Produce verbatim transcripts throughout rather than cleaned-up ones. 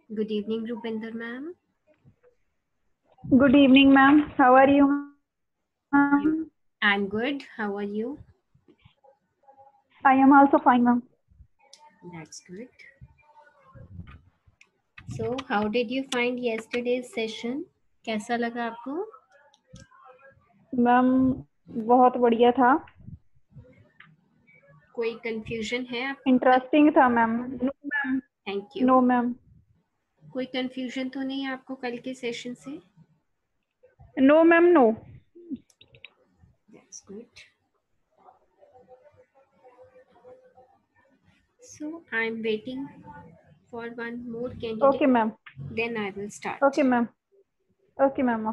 Good evening, Rupinder ma'am. Good evening, ma'am. How are you, ma'am? You, I'm good. How are you? I am also fine, ma'am. That's good. So, how did you find yesterday's session? कैसा लगा आपको? Ma'am बहुत बढ़िया था. कोई confusion है आपको? Interesting था ma'am. No ma'am. Thank you. No ma'am. कोई कंफ्यूजन तो नहीं है आपको कल के सेशन से? No ma'am. No. That's good. So, I'm waiting for one more candidate. Okay ma'am. Then I will start. Okay ma'am. Okay ma'am.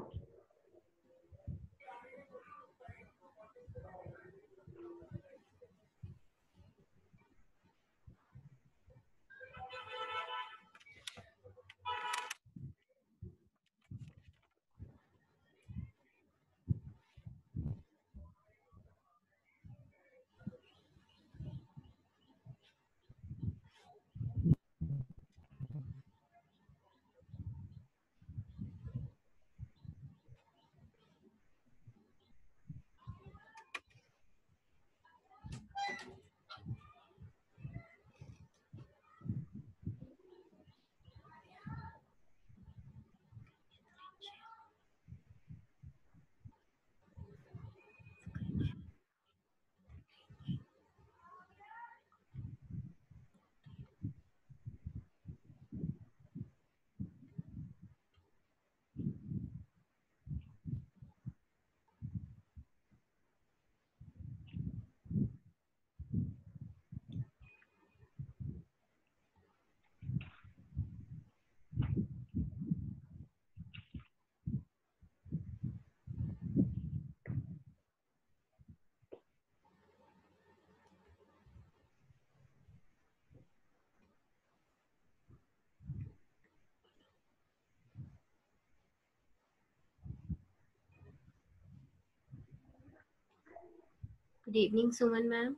Good evening, Suman ma'am.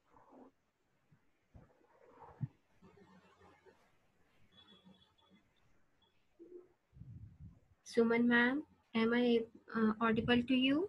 Suman ma'am, am I uh, audible to you?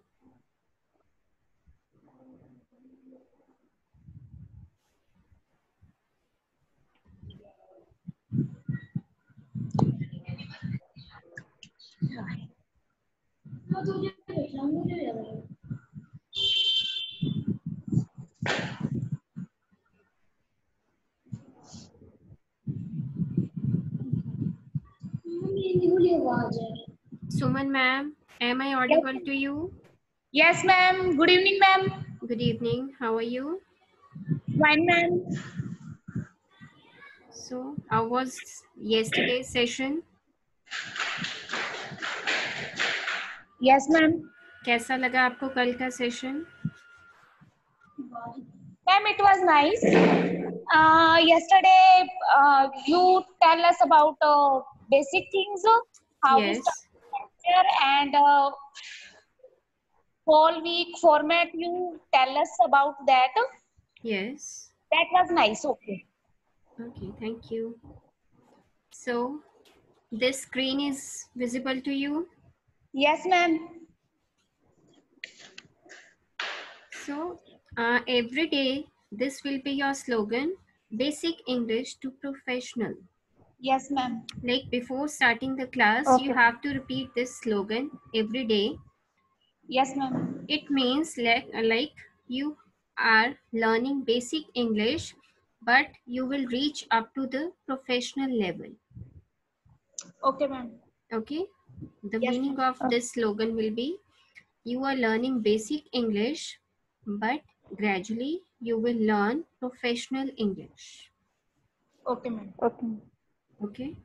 Suman ma'am, am I audible to you? Yes, ma'am. Good evening, ma'am. Good evening. How are you? Fine, ma'am. So, how was yesterday's session? Yes, ma'am. कैसा लगा आपको कल का session? Ma'am, it was nice. Uh, yesterday, uh, you tell us about uh, basic things, how we Yes. start lecture, and uh, whole week format. You tell us about that. Yes. That was nice. Okay. Okay, thank you. So, this screen is visible to you? Yes, ma'am. So, uh, every day, this will be your slogan, basic English to professional. Yes, ma'am. Like before starting the class, Okay. you have to repeat this slogan every day. Yes, ma'am. It means like, like you are learning basic English, but you will reach up to the professional level. Okay, ma'am. Okay? The Yes, meaning ma'am. of this slogan will be, you are learning basic English, but gradually you will learn professional English. Okay, ma'am. Okay. Okay?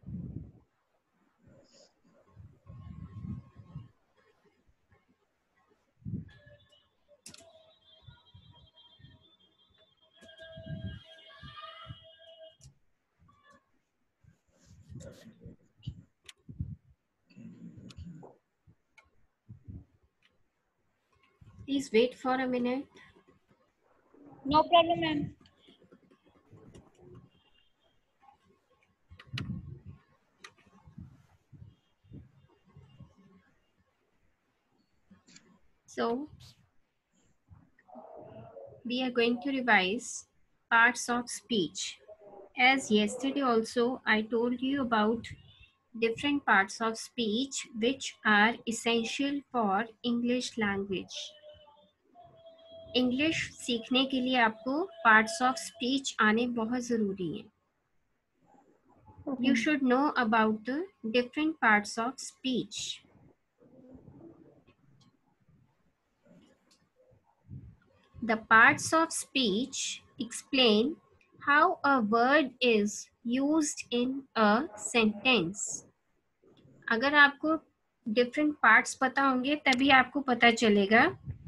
Please wait for a minute. No problem, ma'am. So we are going to revise parts of speech. As yesterday also I told you about different parts of speech which are essential for English language. English सीखने के लिए आपको parts of speech आने बहुत ज़रूरी है. You should know about the different parts of speech. The parts of speech explain how a word is used in a sentence. अगर आपको different parts पता होंगे तभी आपको पता चलेगा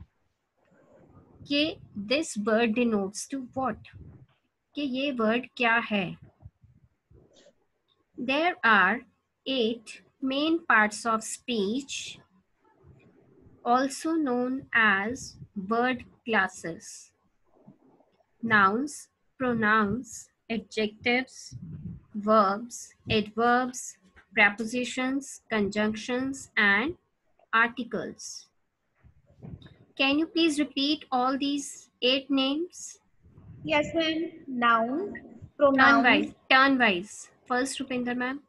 कि this word denotes to what, कि ये word क्या है. There are eight main parts of speech, also known as word classes: nouns, pronouns, adjectives, verbs, adverbs, prepositions, conjunctions, and articles. Can you please repeat all these eight names? Yes, ma'am. Noun, Turn pronoun, wise. Turn wise. First, Rupinder ma'am.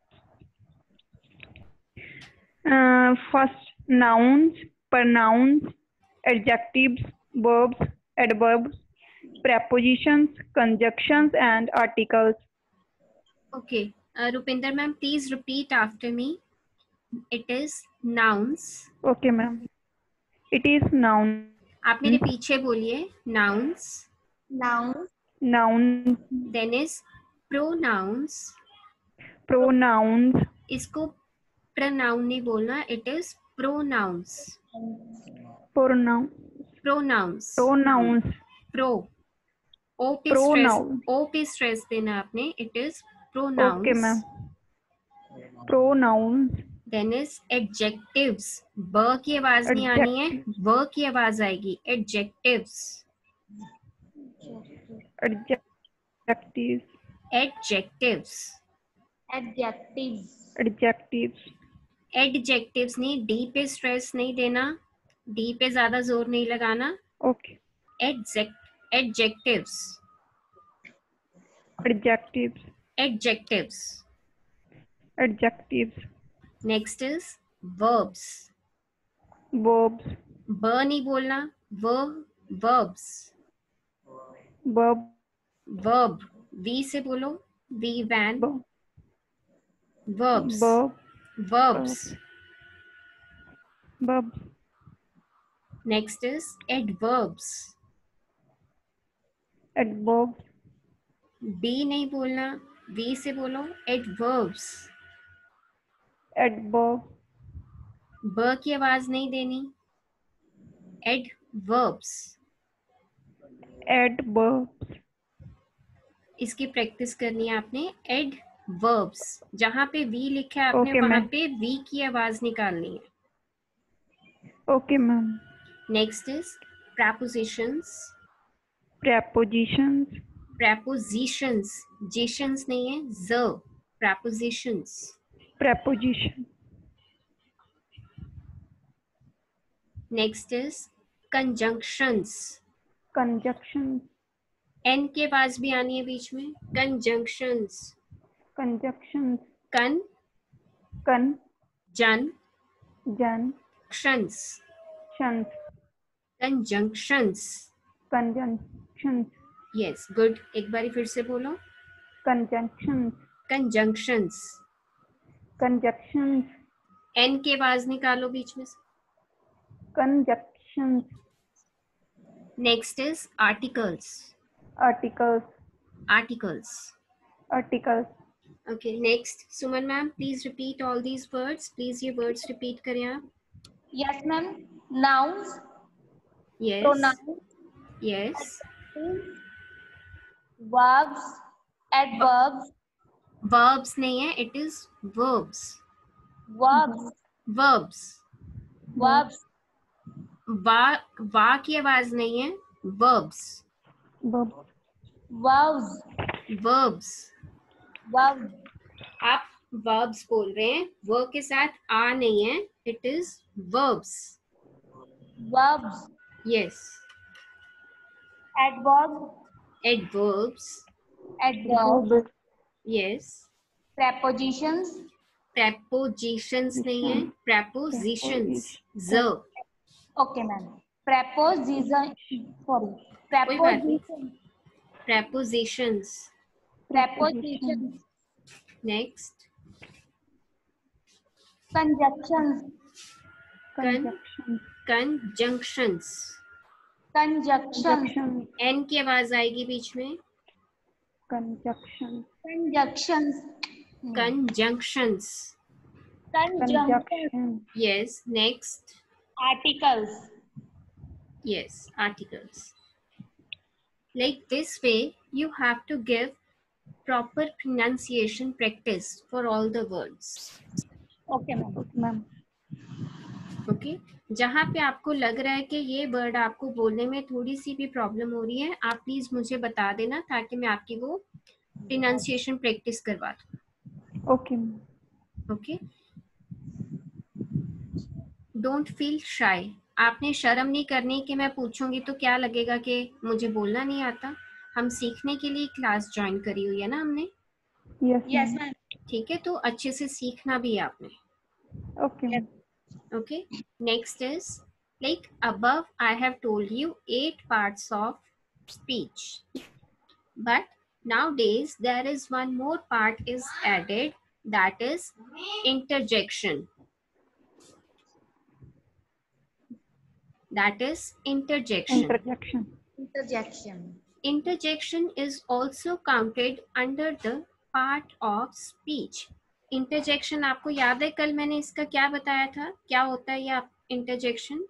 Uh, first, nouns, pronouns, adjectives, verbs, adverbs, prepositions, conjunctions, and articles. Okay. Uh, Rupinder ma'am, please repeat after me. It is nouns. Okay, ma'am. It is noun. आप मेरे पीछे बोलिए. Nouns. noun, Noun, Then is pronouns. pronouns, इसको pronoun नहीं बोलना. It is pronouns. pronoun, Pronouns. pronouns, Pro. O पे stress. Pronoun. O पे stress देना आपने. It is pronouns. okay, ma'am. Pronouns, Then is adjectives. ब की आवाज नहीं आनी है. व की आवाज आएगी. Adjectives. adjectives, Adjectives. adjectives, adjectives, Adjectives नहीं. D पे stress नहीं देना. D पे ज्यादा जोर नहीं लगाना. okay. Adject. Adjectives. Adjectives, Adjectives. adjectives, Next is verbs. verbs, ब नहीं बोलना. Verb. Verbs. verb, Verb. V से बोलो. V van. verb, Verbs. verb, Verbs. verbs, Next is adverbs. adverbs, B नहीं बोलना. V से बोलो. Adverbs. adverb, ब की आवाज नहीं देनी. Adverbs. adverbs, इसकी प्रैक्टिस करनी है आपने. Adverbs. जहां पे V लिखा है आपने Okay, वहां ma'am. पे V की आवाज निकालनी है. okay, ma'am. Next is prepositions. Prepositions, Prepositions. Positions नहीं है. Z. Prepositions. preposition, Next is conjunctions. conjunctions, N के पास भी आनी है बीच में. Conjunctions. conjunctions, Con. con, Jun. jan, Tions. shuns, Conjunctions. conjunctions, Yes, good. एक बारी फिर से बोलो. conjunctions, Conjunctions. conjunctions, N के आवाज निकालो बीच में से. conjunctions, Next is articles. articles, Articles. articles, Okay, next. Suman ma'am, please repeat all these words. Please ये words repeat करें आप. yes, ma'am. Nouns, Yes. pronouns, Yes. verbs, adverbs, Verbs नहीं है. It is verbs. verbs, Verbs. verbs, वा वा की आवाज नहीं है. Verbs. verb, verbs, Verbs. verbs, आप verbs बोल रहे हैं. वर्ब के साथ आ नहीं है. It is verbs. verbs, Yes. adverbs, Adverbs. adverbs, Verbs. Yes. prepositions. Prepositions नहीं है, prepositions. Z. Okay, ma'am. Preposition. Sorry. कोई बात नहीं. Prepositions. Prepositions. Prepositions. Next. Conjunctions. Conjunctions. Conjunctions. Conjunctions. Conjunctions. N की आवाज आएगी बीच में. Conjunctions. Conjunctions. Conjunctions. Conjunctions. Conjunctions. Yes. Next. Articles. Yes. Articles. Like this way, you have to give proper pronunciation practice for all the words. Okay, ma'am. Okay, ma'am. Okay okay? जहाँ पे आपको लग रहा है कि ये वर्ड आपको बोलने में थोड़ी सी भी प्रॉब्लम हो रही है, आप प्लीज मुझे बता देना ताकि मैं आपकी वो प्रोनाउंसिएशन प्रैक्टिस करवा दूँ. Okay, ma'am. Okay. Don't feel shy. आपने शर्म नहीं करनी कि मैं पूछूंगी तो क्या लगेगा कि मुझे बोलना नहीं आता. हम सीखने के लिए क्लास ज्वाइन करी हुई है ना हमने. Yes, Yes, ma'am. ma'am. ठीक है, तो अच्छे से सीखना भी है आपने. Okay, ma'am. Okay, next is like above I have told you eight parts of speech, but nowadays there is one more part is added, that is interjection. That is interjection. Interjection. Interjection. Interjection is also counted under the part of speech. Interjection आपको याद है कल मैंने इसका क्या बताया था, क्या होता है ये इंटरजेक्शन?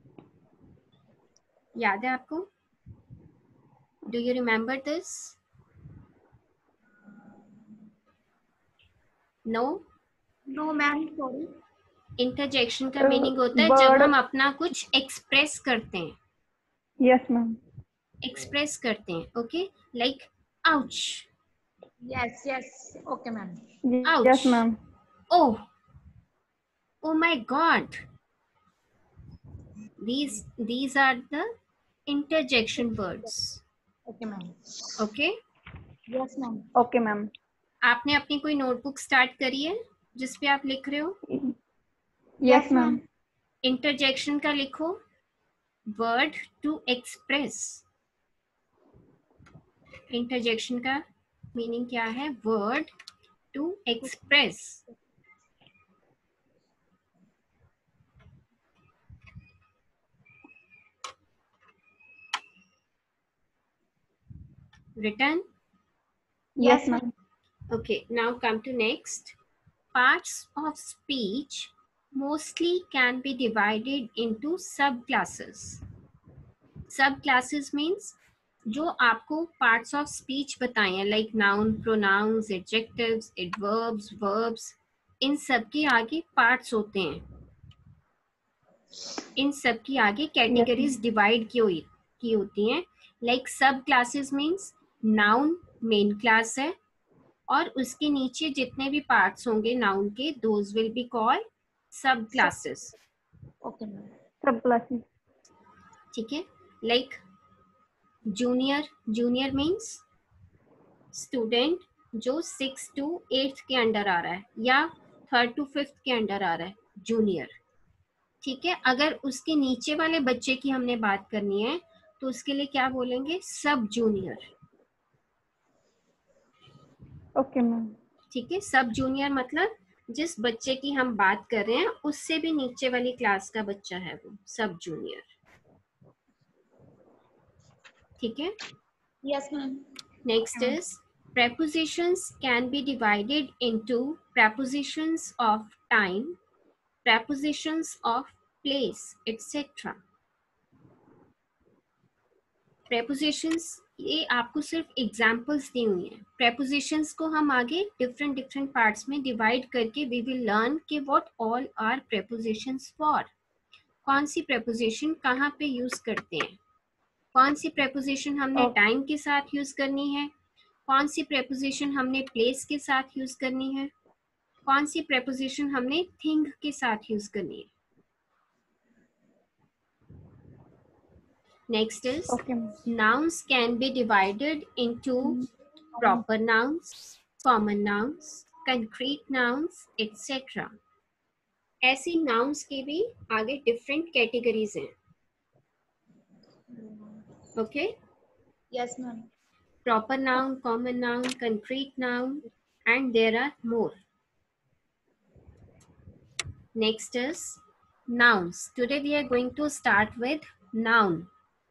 याद है आपको? Do you remember this? No No, ma'am. Sorry. Interjection का Uh, मीनिंग होता है word- जब हम अपना कुछ एक्सप्रेस करते हैं. Yes, ma'am. एक्सप्रेस करते हैं. Okay, like ouch. Yes, yes. Okay, ma'am. Ouch. Yes, ma'am. Oh, oh my God. These these are the interjection words. Okay, ma'am. Okay. Yes, ma'am. Okay, ma'am. आपने अपनी कोई notebook start करी है जिस पे आप लिख रहे हो? Yes, ma'am. इंटरजेक्शन का लिखो, वर्ड टू एक्सप्रेस. इंटरजेक्शन का मीनिंग क्या है? Word to express. Written? Yes, ma'am. Okay, now come to next. Parts of speech mostly can be divided into subclasses. Subclasses means जो आपको parts of speech बताए हैं, like noun, pronouns, adjectives, adverbs, verbs, इन सब के आगे parts होते हैं. इन सब की आगे categories divide की हुई की होती हैं. Like subclasses means noun main class है और उसके नीचे जितने भी पार्ट्स होंगे नाउन के, those will be called subclasses. Okay, ma'am. Subclasses. ठीक है, like junior. Junior means student जो सिक्स टू एट्थ के अंडर आ रहा है या थर्ड टू फिफ्थ के अंडर आ रहा है, जूनियर. ठीक है, अगर उसके नीचे वाले बच्चे की हमने बात करनी है तो उसके लिए क्या बोलेंगे? सब जूनियर. Okay, ma'am. ठीक है, सब जूनियर मतलब जिस बच्चे की हम बात कर रहे हैं उससे भी नीचे वाली क्लास का बच्चा है वो सब जूनियर. ठीक है. Yes, ma'am. Next is prepositions can be divided into prepositions of time, prepositions of place, etc. prepositions ये आपको सिर्फ एग्जाम्पल्स दी हुई हैं. prepositions को हम आगे डिफरेंट डिफरेंट पार्ट्स में डिवाइड करके वी विल लर्न कि what all are prepositions for. कौन सी preposition कहाँ पे यूज करते हैं, कौन सी preposition हमने टाइम के साथ यूज करनी है, कौन सी preposition हमने प्लेस के साथ यूज करनी है, कौन सी preposition हमने थिंग के साथ यूज करनी है. Next is Okay, ma'am. nouns can be divided into proper nouns, common nouns, concrete nouns, et cetera. ऐसी nouns के भी आगे different categories हैं. Okay? Yes, ma'am. Proper noun, common noun, concrete noun, and there are more. Next is nouns. Today we are going to start with noun.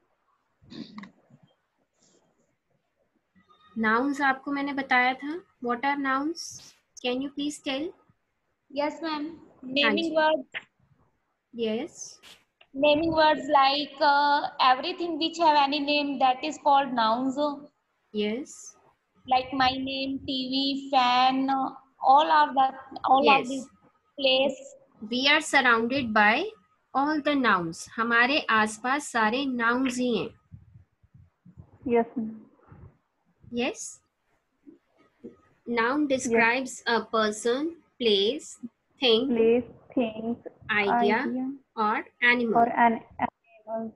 Nouns आपको मैंने बताया था. What are nouns? Can you please tell? Yes, ma'am. Naming Anji. words. Yes. Naming words like uh, everything which have any name, that is called nouns. Yes. Like my name, T V, fan, uh, all are that, all Yes. of these place. We are surrounded by all the nouns. हमारे आसपास सारे nouns ही हैं. Yes, ma'am. Yes. Noun describes a person, place, thing, Place, things, idea, idea, or animal. or an animal.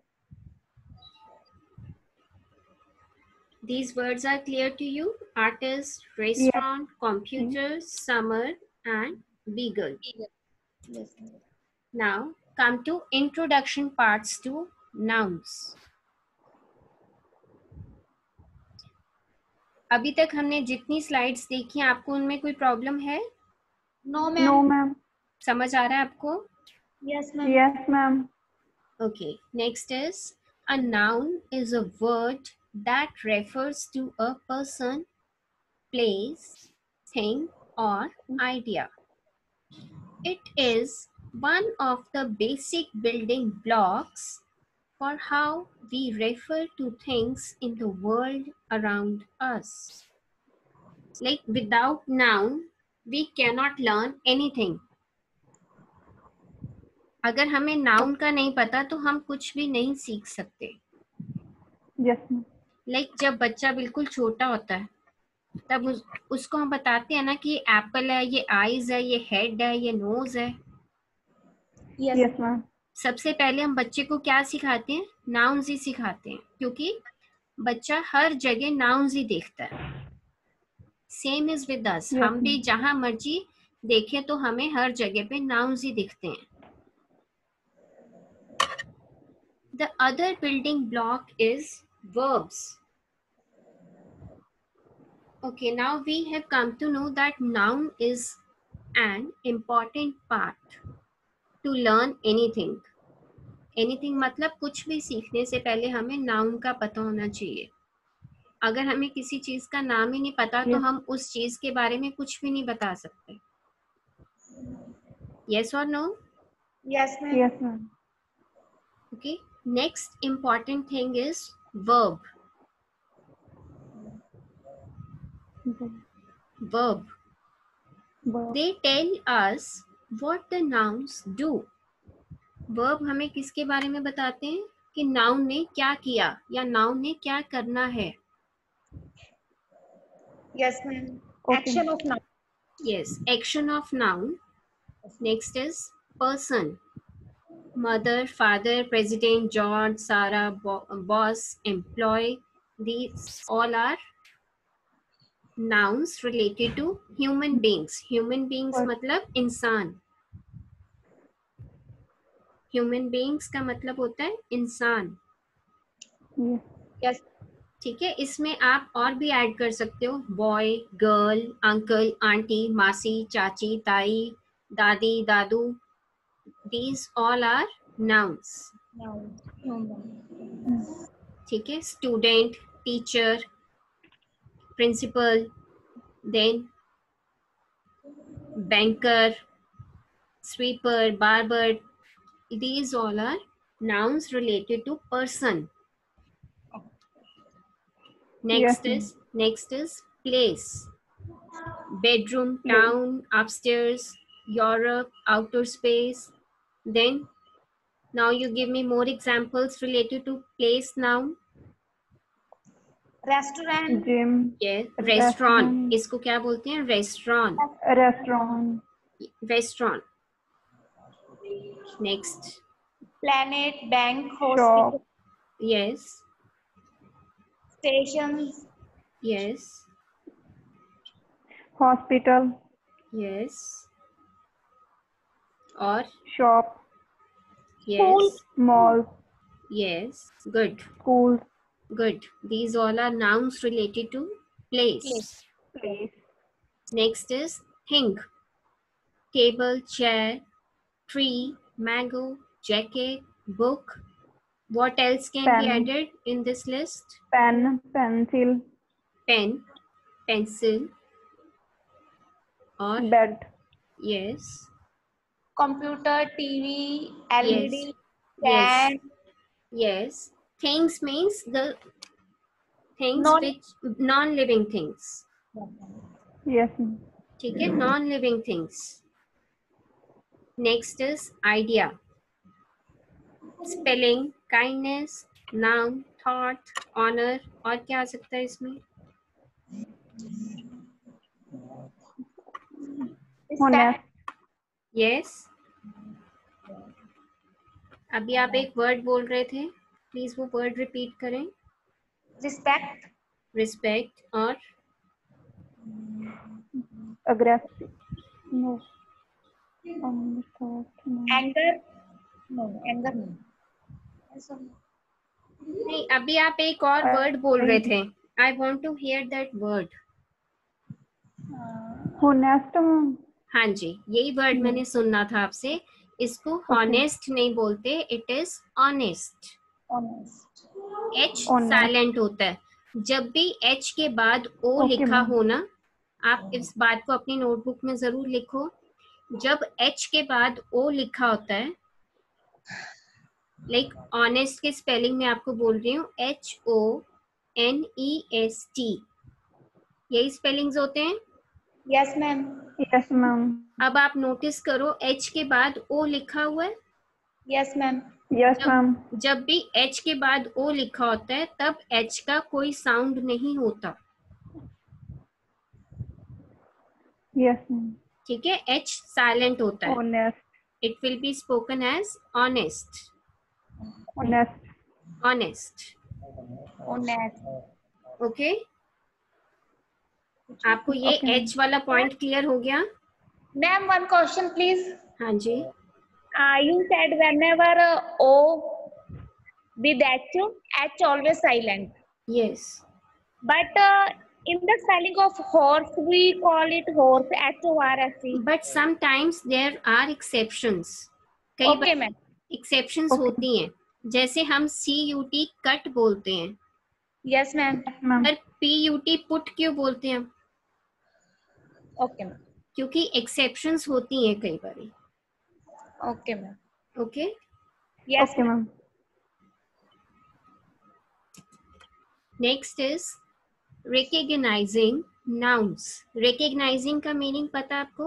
These words are clear to you? Artist, restaurant, computer, summer, and beagle. Yes, ma'am. Now come to introduction parts to nouns. अभी तक हमने जितनी slides देखी हैं, आपको उनमें कोई problem है? No, ma'am. No, ma'am. समझ आ रहा है आपको? Yes, ma'am. Yes, ma'am. Okay, next is a noun is a word that refers to a person, place, thing, or idea. It is one of the basic building blocks for how we refer to things in the world around us. Like without noun, we cannot learn anything. अगर हमें noun का नहीं पता तो हम कुछ भी नहीं सीख सकते. Yes, ma'am. लाइक like, जब बच्चा बिल्कुल छोटा होता है तब उस, उसको हम बताते हैं ना कि ये एप्पल है, ये आईज है, ये हेड है, ये नोज है. Yes, Yes, ma'am. सबसे पहले हम बच्चे को क्या सिखाते हैं? नाउन्स ही सिखाते हैं, क्योंकि बच्चा हर जगह नाउन्स ही देखता है. Same is with us. Yes, हम भी ma'am. जहां मर्जी देखें तो हमें हर जगह पे नाउन्स ही दिखते हैं. The other building block is verbs. Okay, now we have come to know that noun is an important part to learn anything. Anything मतलब कुछ भी सीखने से पहले हमें noun का पता होना चाहिए. अगर हमें किसी चीज का नाम ही नहीं पता तो Yes. हम उस चीज के बारे में कुछ भी नहीं बता सकते. Yes or no? Yes, ma'am. Yes, ma'am. Okay. Next important thing is verb. Verb. Verb. They tell us what the nouns do. Verb हमें किसके बारे में बताते हैं कि noun ने क्या किया या noun ने क्या करना है. Yes, ma'am. Okay. Action of noun. Yes, action of noun. Next is person. Mother, father, president, George, Sarah, bo- boss, employee. These all are nouns related to human beings. Human beings Person. मतलब इंसान. Human beings का मतलब होता है इंसान. Yes. Yes. ठीक है. इसमें आप और भी ऐड कर सकते हो. बॉय, गर्ल, अंकल, आंटी, मासी, चाची, ताई, दादी, दादू. These all are nouns. Noun. Human. ठीक है. Student, teacher, principal, then banker, sweeper, barber. These all are nouns related to person. Next Yes, is next is place. Bedroom, Place. town, upstairs, Europe, outer space. Then now you give me more examples related to place noun. Restaurant. Gym. Yes, Restaurant. restaurant. इसको क्या बोलते हैं? Restaurant. Restaurant. Restaurant. Next. Planet. Bank. Shop. Hospital. Yes. Stations. Yes. Hospital. Yes. Or Shop. School. yes. Mall. Yes. Good. Schools. Good. These all are nouns related to place. Place. Place. Next is thing. Table, chair, tree, mango, jacket, book. What else can be Pen. added in this list? Pen. Pencil. Pen, pencil, or Bed. yes, Computer, T V, L E D, yes, yes, fan. yes. Things means the things Non. which non-living things. Yes, ma'am. ठीक है, non-living things. Next is idea. Spelling, kindness, noun, thought, honor, और क्या आ सकता है इसमें? Honest. Yes. अभी आप एक वर्ड बोल रहे थे, प्लीज वो वर्ड रिपीट करें. Respect. रिस्पेक्ट और Aggressive. No. Um, thought, no. Anger. No, anger no. नहीं, अभी आप एक और Uh, वर्ड बोल रहे थे. I want to hear that word. Honest, ma'am. हाँ जी, यही वर्ड Hmm. मैंने सुनना था आपसे. इसको Okay. हॉनेस्ट नहीं बोलते, it is honest. Honest. H Honest. Silent होता है. जब भी एच के बाद ओ Okay, लिखा ma'am. हो ना, आप इस बात को अपनी नोटबुक में जरूर लिखो. जब एच के बाद ओ लिखा होता है, लाइक ऑनेस्ट के स्पेलिंग में आपको बोल रही हूँ, H O N E S T, यही स्पेलिंग्स होते हैं. Yes, ma'am. Yes, ma'am. अब आप नोटिस करो, एच के बाद ओ लिखा हुआ है. Yes, ma'am. Yes, जब ma'am. जब भी एच के बाद ओ लिखा होता है, तब एच का कोई साउंड नहीं होता. Yes, ma'am. ठीक है, एच साइलेंट होता है. Honest. It will be spoken as honest. Honest. Honest. Honest. Okay, आपको ये Okay, ma'am. एच वाला पॉइंट क्लियर हो गया? Ma'am, one question, please. हाँ जी. Uh, you said whenever uh, O with H, H always silent. Yes. But uh, in the spelling of horse, we call it horse, H O R S E. But sometimes there are exceptions. कई Okay, बार ma'am. Exceptions Okay. होती हैं. जैसे हम सी U T cut बोलते हैं, Yes, ma'am. Yes, ma'am. पर P U T put क्यों बोलते हैं? Okay, ma'am. क्योंकि एक्सेप्शंस होती हैं कई बार. Okay, ma'am. Okay. Yes, Okay, ma'am. Next is recognising nouns. Recognising का मीनिंग पता आपको?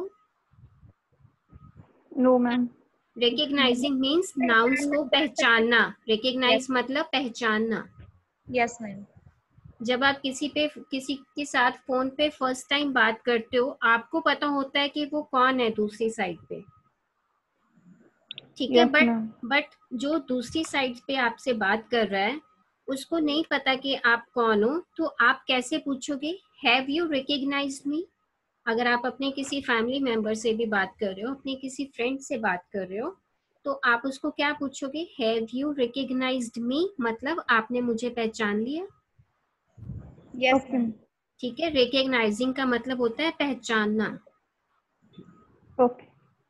No, ma'am. Recognising means nouns को पहचानना. रिकग्नाइज मतलब पहचानना. Yes, ma'am. जब आप किसी पे किसी के साथ फोन पे फर्स्ट टाइम बात करते हो, आपको पता होता है कि वो कौन है दूसरी साइड पे. ठीक है, Yes, बट ma'am. बट जो दूसरी साइड पे आपसे बात कर रहा है, उसको नहीं पता कि आप कौन हो. तो आप कैसे पूछोगे, हैव यू रिकग्नाइज्ड मी? अगर आप अपने किसी फैमिली मेंबर से भी बात कर रहे हो, अपने किसी फ्रेंड से बात कर रहे हो, तो आप उसको क्या पूछोगे, हैव यू रिकग्नाइज्ड मी, मतलब आपने मुझे पहचान लिया. Yes, Okay, ma'am. ma'am. ठीक है, रिकग्नाइजिंग का मतलब होता है पहचानना. Okay.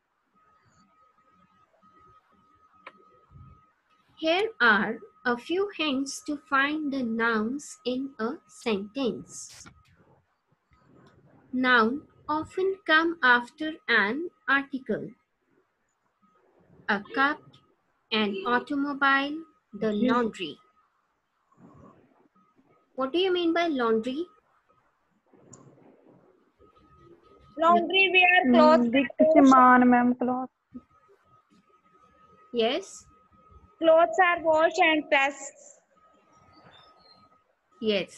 Here are a few hints to find the nouns in a sentence. Noun often come after an article. A cup, an automobile, the laundry. What do you mean by laundry? Laundry, we are clothes. Mm, the saman, ma'am. Cloth. Yes, Clothes are washed and pressed. yes.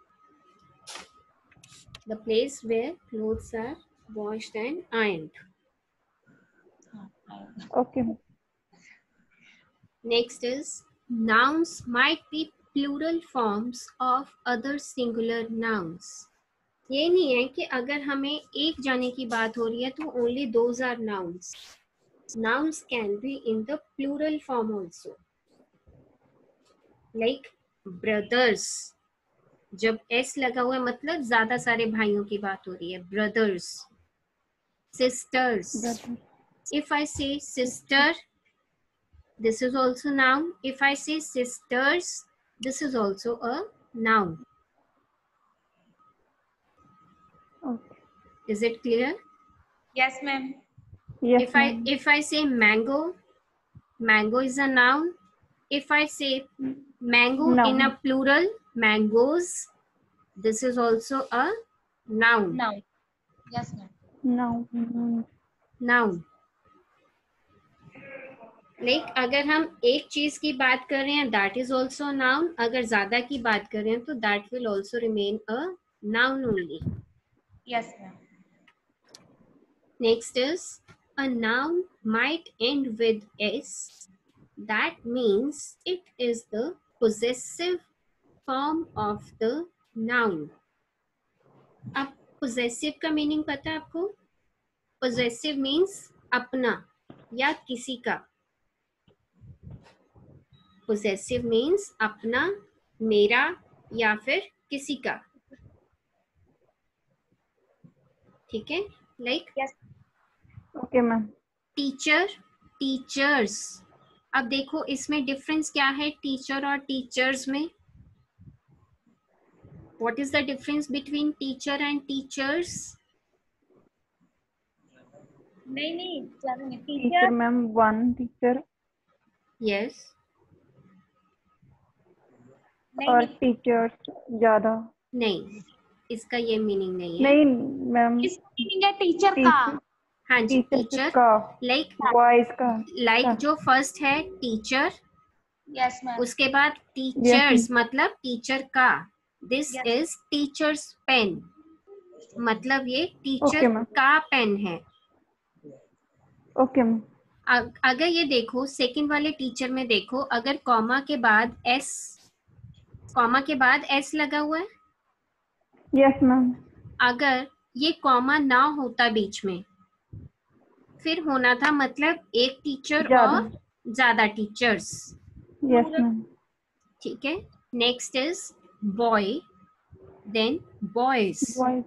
The place where clothes are washed and ironed. Okay, ma'am. Next is nouns might be plural forms of other singular nouns. ये नहीं है कि अगर हमें एक जाने की बात हो रही है तो only those are nouns. Nouns can be in the plural form also. Like brothers. जब s लगा हुआ है मतलब ज्यादा सारे भाइयों की बात हो रही है. Brothers. Sisters. Brother. If I say sister, this is also noun. If I say sisters, this is also a noun. Okay. Is it clear? Yes, ma'am. Yes, If I ma'am. if I say mango, mango is a noun. If I say mango Noun. in a plural, mangoes, this is also a noun. Now. Yes, ma'am. Noun. Noun. Noun. Like like, अगर हम एक चीज की बात कर रहे हैं that is also noun. अगर ज्यादा की बात कर रहे हैं तो that will also remain a noun only. Yes, ma'am. Next is a noun might end with s. That means it is the possessive form of the noun. अब possessive का मीनिंग पता है आपको? Possessive means अपना या किसी का. Possessive means अपना, मेरा या फिर किसी का. ठीक है? Like Yes. Okay, ma'am. Teacher, teachers. अब देखो इसमें डिफरेंस क्या है टीचर और टीचर्स में. What is the difference between teacher and teachers? नहीं नहीं ज़्यादा नहीं. Teacher, Teacher. ma'am. One teacher. Yes. नहीं और नहीं. teachers ज्यादा. नहीं, इसका ये मीनिंग नहीं है. नहीं, मैम. इस मीनिंग है टीचर का. Teacher. हाँ जी, Teacher टीचर. का. लाइक Boys का. लाइक का. जो फर्स्ट है टीचर, Yes, ma'am. उसके बाद टीचर्स मतलब टीचर का. This Yes. Is teacher's pen, मतलब ये Okay, टीचर ma'am. का पेन है. Okay, ma'am. अग- अगर ये देखो सेकंड वाले टीचर में देखो, अगर कॉमा के बाद एस, कॉमा के बाद एस लगा हुआ है. Yes, ma'am. अगर ये कॉमा ना होता बीच में, फिर होना था मतलब एक टीचर ज्यादा. और ज्यादा टीचर्स. Yes, ma'am. ठीक है. Next is boy, then boys. Boys.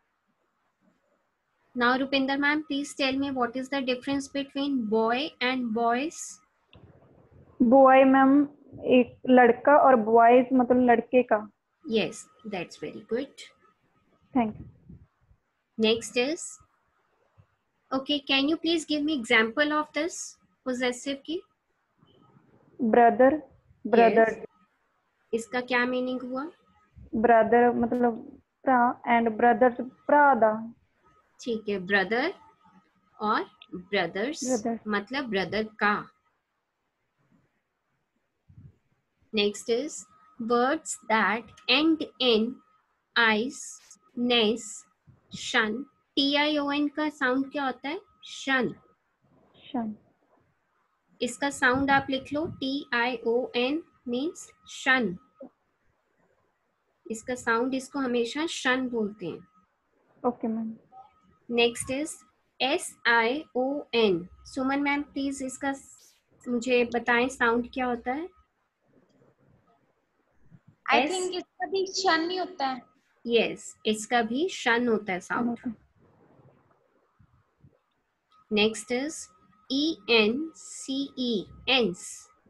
Now Rupinder ma'am, please tell me what is the difference between boy and boys? Boy, ma'am. एक लड़का और boys मतलब लड़के का. Yes, that's very good. Thank you. Next is, okay, can you please give me example of this possessive की? Brother. Brother. Yes. इसका क्या meaning हुआ? Brother मतलब भरा and brothers भरा दा. ठीक है, ब्रदर और ब्रदर्स Brother. मतलब ब्रदर का. Next is words that end in ice, ness, tion. T I O N का साउंड क्या होता है? शन. Shan. इसका साउंड आप लिख लो, T I O N means shun. इसका साउंड, इसको हमेशा शन बोलते हैं. Okay, ma'am. Next is S I O N. Suman ma'am please इसका मुझे बताएं साउंड क्या होता है? I S- think इसका भी शन नहीं होता है. यस, इसका भी शन होता है sound. Okay. Next is E N C E, ence.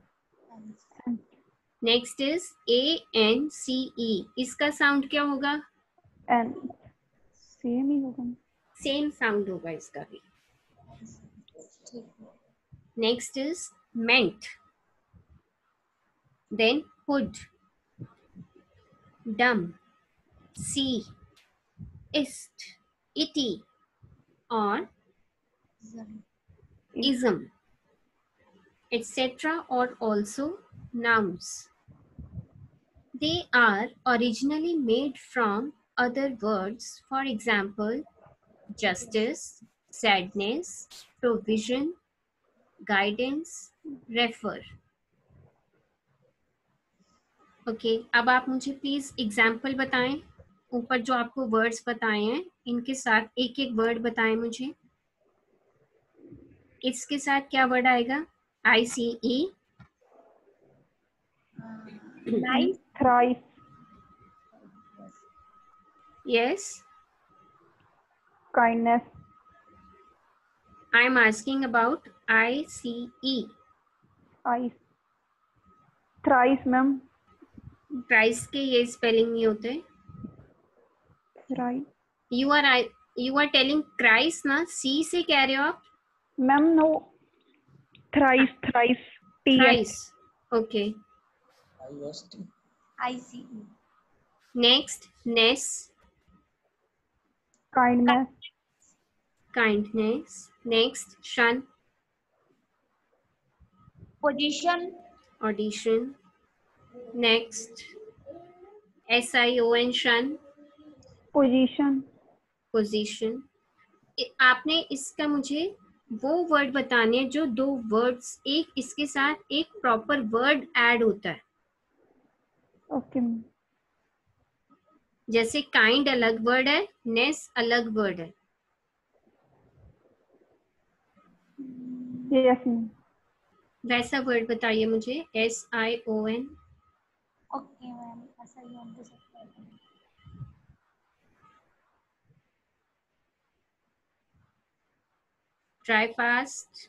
Next is A N C E. इसका साउंड क्या होगा? And same ही होगा. सेम साउंड होगा इसका भी. Next is ment, then hood, dom, cy, east, इटी और ism, et cetera are also nouns. They are originally made from other words. For example, justice, sadness, provision, guidance, refer. Okay, अब आप मुझे please example बताएं। ऊपर जो आपको words बताए हैं इनके साथ एक एक वर्ड बताएं मुझे। इसके साथ क्या वर्ड आएगा? I C E, Nice. Thrice, yes. Kindness, I am asking about I C E. Ice, thrice ma'am, price के ये स्पेलिंग नहीं होते। Thrice you are you are telling cries ना, सी से कह रहे हो आप? Ma'am, no, thrice, thrice, T S, thrice, okay. I see. Next, ness, kindness, kindness. Next, shun, Position. Audition. Next, S I O N, shun, position, position. आपने इसका मुझे वो वर्ड बताने हैं जो दो वर्ड्स एक इसके साथ एक प्रॉपर वर्ड ऐड होता है। ओके मैम, जैसे काइंड अलग वर्ड है, नेस अलग वर्ड है। यस मैम, वैसा वर्ड बताइए मुझे, S I O N. Okay, ma'am. ऐसा ही हम तो सकते हैं. Try fast.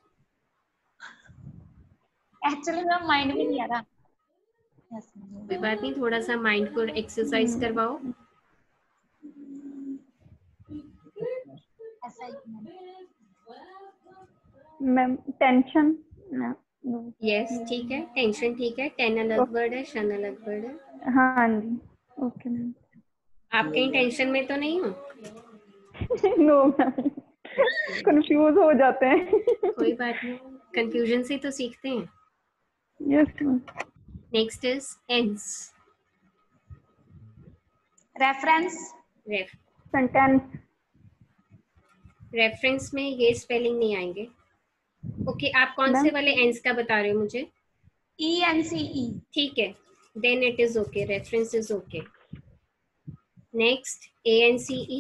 Actually, मेरा mind में नहीं आ रहा. Yes, कोई बात नहीं, थोड़ा सा माइंड को एक्सरसाइज करवाओ। ऐसा ही. मैम टेंशन, यस, ठीक है, टेंशन ठीक है। टेन अलग वर्ड है, शन अलग वर्ड है। हाँ जी, ओके मैम, आप कहीं टेंशन में तो नहीं हो? नो मैम, कंफ्यूज हो जाते हैं। कोई बात नहीं, कंफ्यूजन से तो सीखते हैं। Yes ma'am, next is ence. Reference. Ref sentence, reference में ये स्पेलिंग नहीं आएंगे। ओके, आप कौन से मैम वाले एंस का बता रहे हो मुझे? E N C E. ठीक है, then it is okay, reference is okay. Next, A N C E.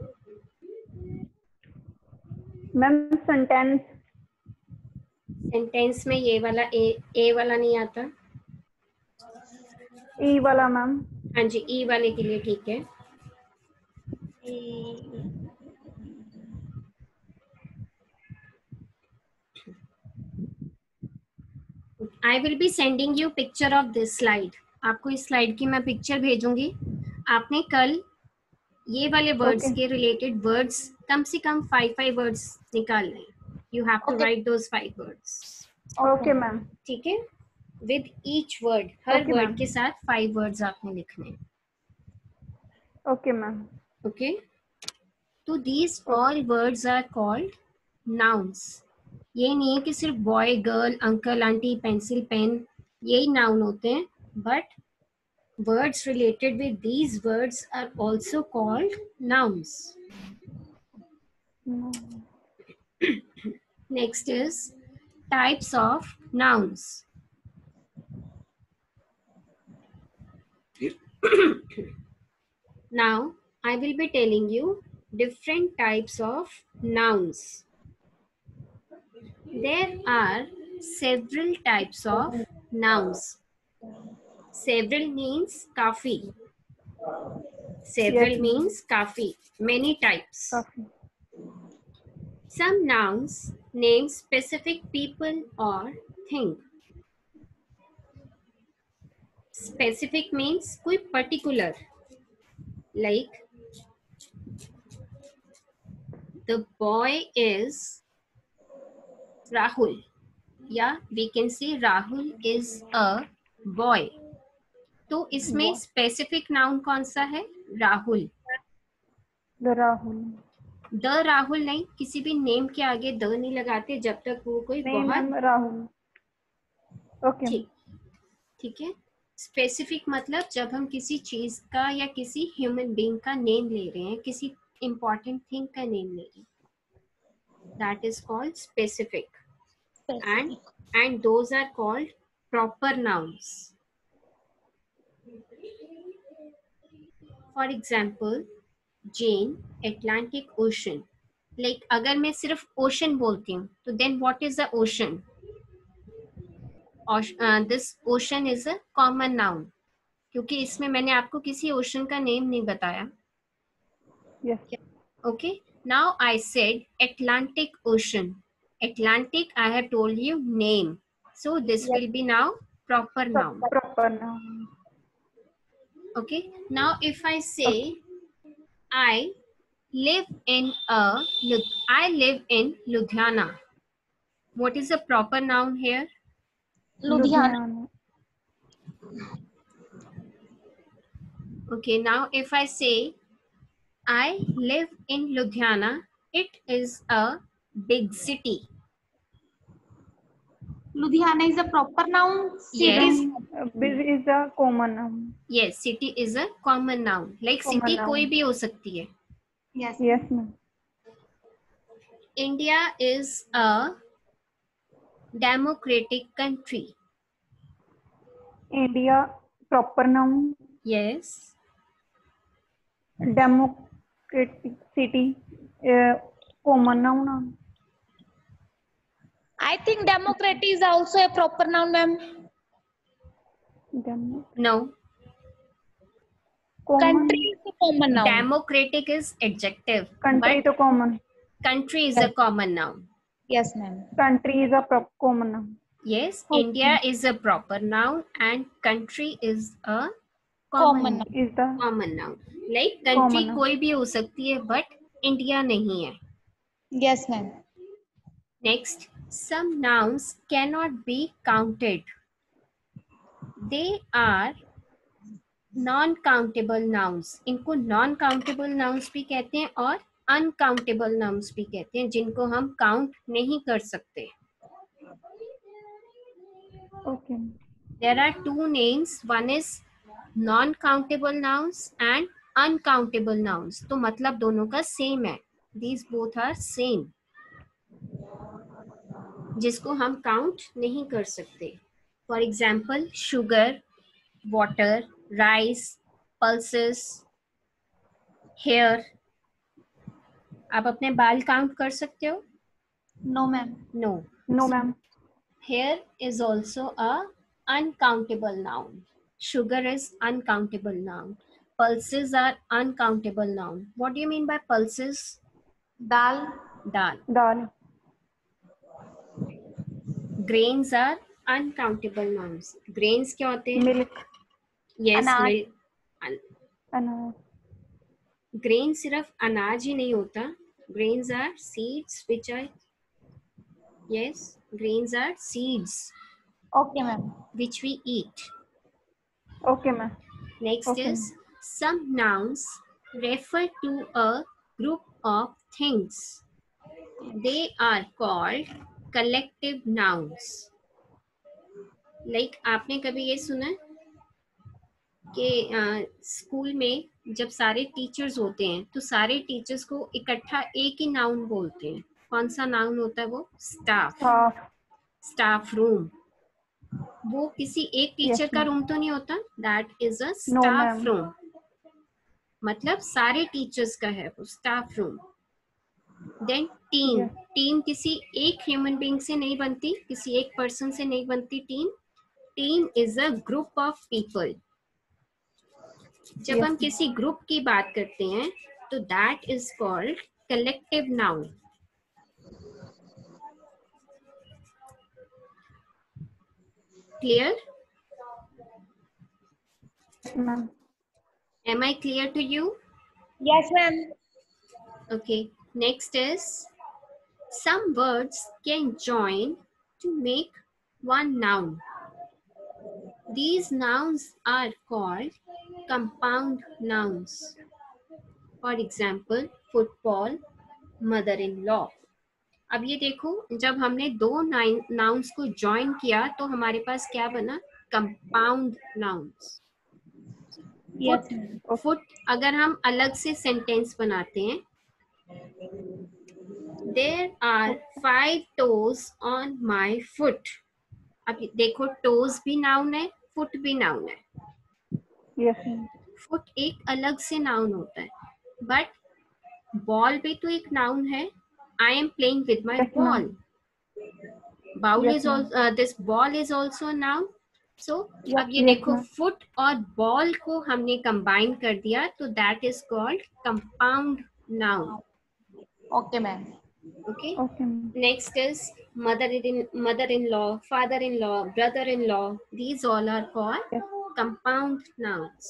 Ma'am sentence, sentence में ये वाला ए ए वाला नहीं आता। ई वाला मैम, हाँ जी, ई वाले के लिए ठीक है। I will be sending you picture of this slide. आपको इस स्लाइड की मैं पिक्चर भेजूंगी। आपने कल ये वाले वर्ड्स Okay. के रिलेटेड वर्ड्स कम से कम फाइव फाइव वर्ड्स निकालने हैं। You have to Okay. Write those five words. Okay ma'am, ठीक है, विद ईच वर्ड, हर Okay, वर्ड ma'am. के साथ फाइव वर्ड्स आपने लिखने हैं। ओके मैम, ओके, तो these all words are called nouns. ये नहीं है कि सिर्फ boy, girl, uncle, aunty, pencil, pen यही नाउन होते हैं, but words related with these words are also called nouns. Next is types of nouns. Now I will be telling you different types of nouns. There are several types of nouns. Several means काफी. Several Yes, ma'am. means काफी, many types. काफी, Some nouns name specific people or thing. Specific means कोई particular, like the boy is Rahul, या we can say Rahul is a boy. तो इसमें specific noun कौन सा है? राहुल। द राहुल, द राहुल नहीं, किसी भी नेम के आगे द नहीं लगाते जब तक वो कोई नहीं बहुत मैम, राहुल, ओके, ठीक ठीक है। स्पेसिफिक मतलब जब हम किसी चीज का या किसी ह्यूमन बीइंग का नेम ले रहे हैं, किसी इंपॉर्टेंट थिंग का नेम ले रहे हैं, that is called specific, and and those are called proper nouns. For example Jane, Atlantic Ocean. Like अगर मैं सिर्फ ओशन बोलती हूँ तो then what is the ocean? This ocean is a common noun, क्योंकि इसमें मैंने आपको किसी ओशन का नेम नहीं बताया. Yes. Okay, now I said Atlantic Ocean. Atlantic, I have told you name, so this Yes. will be now proper noun. Proper noun. Okay, now if I say I live in a I live in Ludhiana, what is the proper noun here? Ludhiana. Okay, now if I say I live in Ludhiana, it is a big city. Ludhiana is a proper noun. Yes. City Uh, Busy is a common noun. Yes, city is a common noun. Like Common city noun. कोई भी हो सकती है. Yes. Yes, ma'am. India is a democratic country. India, proper noun. Yes. Democratic city, uh, common noun. I think democratic is also a proper noun, ma'am. Dem- No. common. Country is a common noun. Democratic is adjective. Country but to common. country is a common noun. Yes, ma'am. Country is a pro- common noun. Yes. Okay. India is a proper noun and country is a Common common noun. Is the common noun. Like country Common noun. कोई भी हो सकती है but India नहीं है. Yes, ma'am. Next, some nouns cannot be counted. They are non-countable nouns. इनको non-countable nouns भी कहते हैं और uncountable nouns भी कहते हैं, जिनको हम count नहीं कर सकते. okay. There are two names. One is non-countable nouns and uncountable nouns. तो मतलब दोनों का same है. These both are same. जिसको हम count नहीं कर सकते. For example, sugar, water, rice, pulses, hair. आप अपने बाल count कर सकते हो? No, ma'am. No. No, ma'am. Hair is also a uncountable noun. Sugar is uncountable noun. Pulses are uncountable noun. What do you mean by pulses? Dal. Dal. Dal. Grains are uncountable nouns. Grains क्या होते हैं? Milk. Yes, अनाज. milk. अन- Anas. grain सिर्फ अनाज ही नहीं होता. Grains are seeds which are yes, grains are seeds Okay, ma'am. which we eat. Okay, ma'am. Next Okay. is some nouns refer to a group of things. They are called collective nouns. Like आपने कभी ये सुना है कि school में जब सारे teachers होते हैं तो सारे टीचर्स को इकट्ठा एक ही नाउन बोलते हैं. कौन सा नाउन होता है वो? स्टाफ. Staff. Staff room. वो किसी एक टीचर Yes, का ma'am. रूम तो नहीं होता. That is a No, staff ma'am. Room. मतलब सारे टीचर्स का है वो staff room. Then team. Yes. Team किसी एक ह्यूमन बीइंग से नहीं बनती, किसी एक पर्सन से नहीं बनती team. Team is a group of people. जब Yes, हम ma'am. किसी ग्रुप की बात करते हैं तो that is called collective noun. Clear? Ma'am. Am I clear to you? Yes, ma'am. Okay. Next is some words can join to make one noun. These nouns are called compound nouns. For example, football, mother-in-law. अब ये देखो, जब हमने दो nouns को join किया तो हमारे पास क्या बना? Compound nouns. Yes, Foot, ma'am. foot अगर हम अलग से sentence बनाते हैं, There are five toes on my foot. अब देखो toes भी noun है, foot भी noun है. Yes, ma'am. फुट एक अलग से नाउन होता है, बट बॉल भी तो एक नाउन है. I am playing with my Yes, ma'am. Ball. Bowl Yes, is ma'am. Also, this ball is also noun. So अब ये Yes, देखो, ma'am. फुट और बॉल को हमने कंबाइन कर दिया, तो that is called compound noun. Okay, ma'am. Okay. Okay, ma'am. Next is mother in mother-in-law, father-in-law, brother-in-law. These all are called Yes. compound nouns.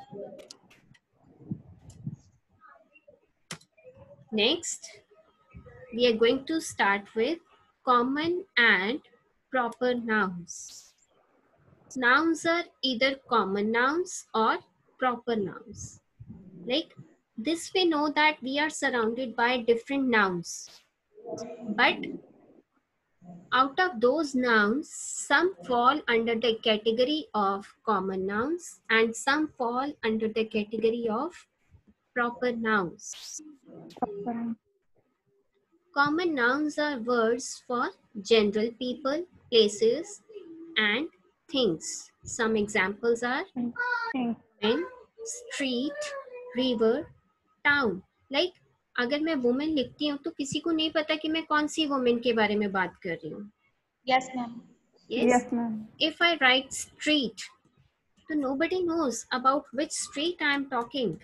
Next, we are going to start with common and proper nouns. Nouns are either common nouns or proper nouns. Like this, we know that we are surrounded by different nouns, but out of those nouns, some fall under the category of common nouns and some fall under the category of proper nouns. Proper. Common nouns are words for general people, places, and things. Some examples are Thanks. women, street, river, town. Like अगर मैं women लिखती हूँ तो किसी को नहीं पता कि मैं कौन सी वुमेन के बारे में बात कर रही हूँ. Yes, ma'am. Yes. Yes, ma'am. If I write street, so nobody knows about which street I am talking.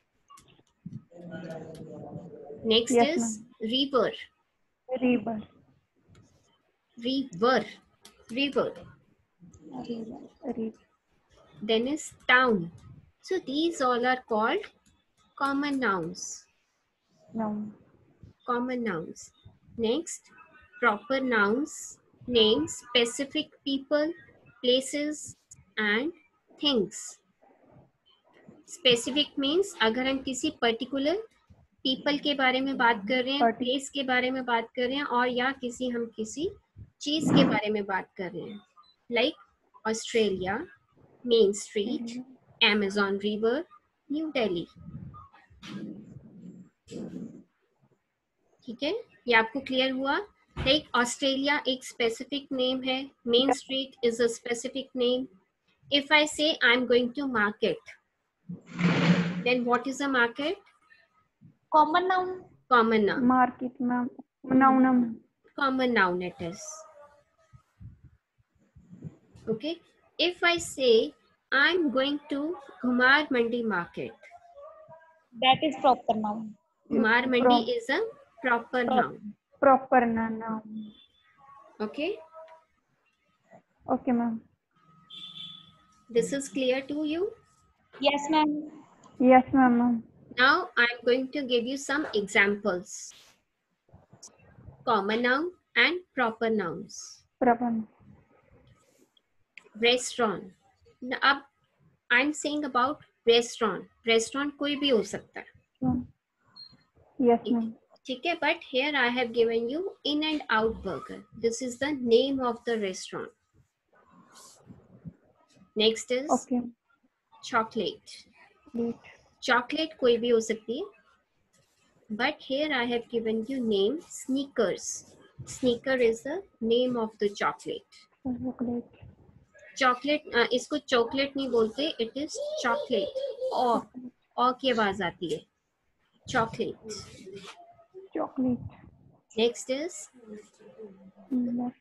Next Yes, is river. River. River. River. River. Then is town. So these all are called common nouns. Noun. Common nouns. Next, proper nouns name specific people, places, and things. Specific means अगर हम किसी particular people के बारे में बात कर रहे हैं, Partic- place के बारे में बात कर रहे हैं, और या किसी हम किसी चीज के बारे में बात कर रहे हैं. Like Australia, Main Street, Amazon River, New Delhi. ठीक है, ये आपको क्लियर हुआ. लाइक ऑस्ट्रेलिया एक स्पेसिफिक नेम है, main street is a specific name. If I say I am going to market, then what is a market? Common noun. Common noun. Market, ma'am. Noun, ma'am. Common noun it is. Okay. If I say I'm going to Ghumar Mandi market, That is proper noun. Ghumar Mandi is a proper noun. Proper noun. noun. Okay. Okay, ma'am. This is clear to you? Yes, ma'am. Yes, ma'am. ma'am. Now I'm going to give you some examples. Common noun and proper nouns. Proper. Restaurant. Now, अब I'm saying about restaurant. Restaurant कोई भी हो सकता है. Ma'am. Yes, ma'am. ठीक है, but here I have given you In and Out Burger. This is the name of the restaurant. Next is Okay. chocolate. Great. Chocolate कोई भी हो सकती है, but here I have given you name Snickers. Snicker is the name of the chocolate. Chocolate. Chocolate, इसको chocolate नहीं बोलते, it is chocolate. O O की आवाज आती है. Chocolate. Chocolate. Next is Left.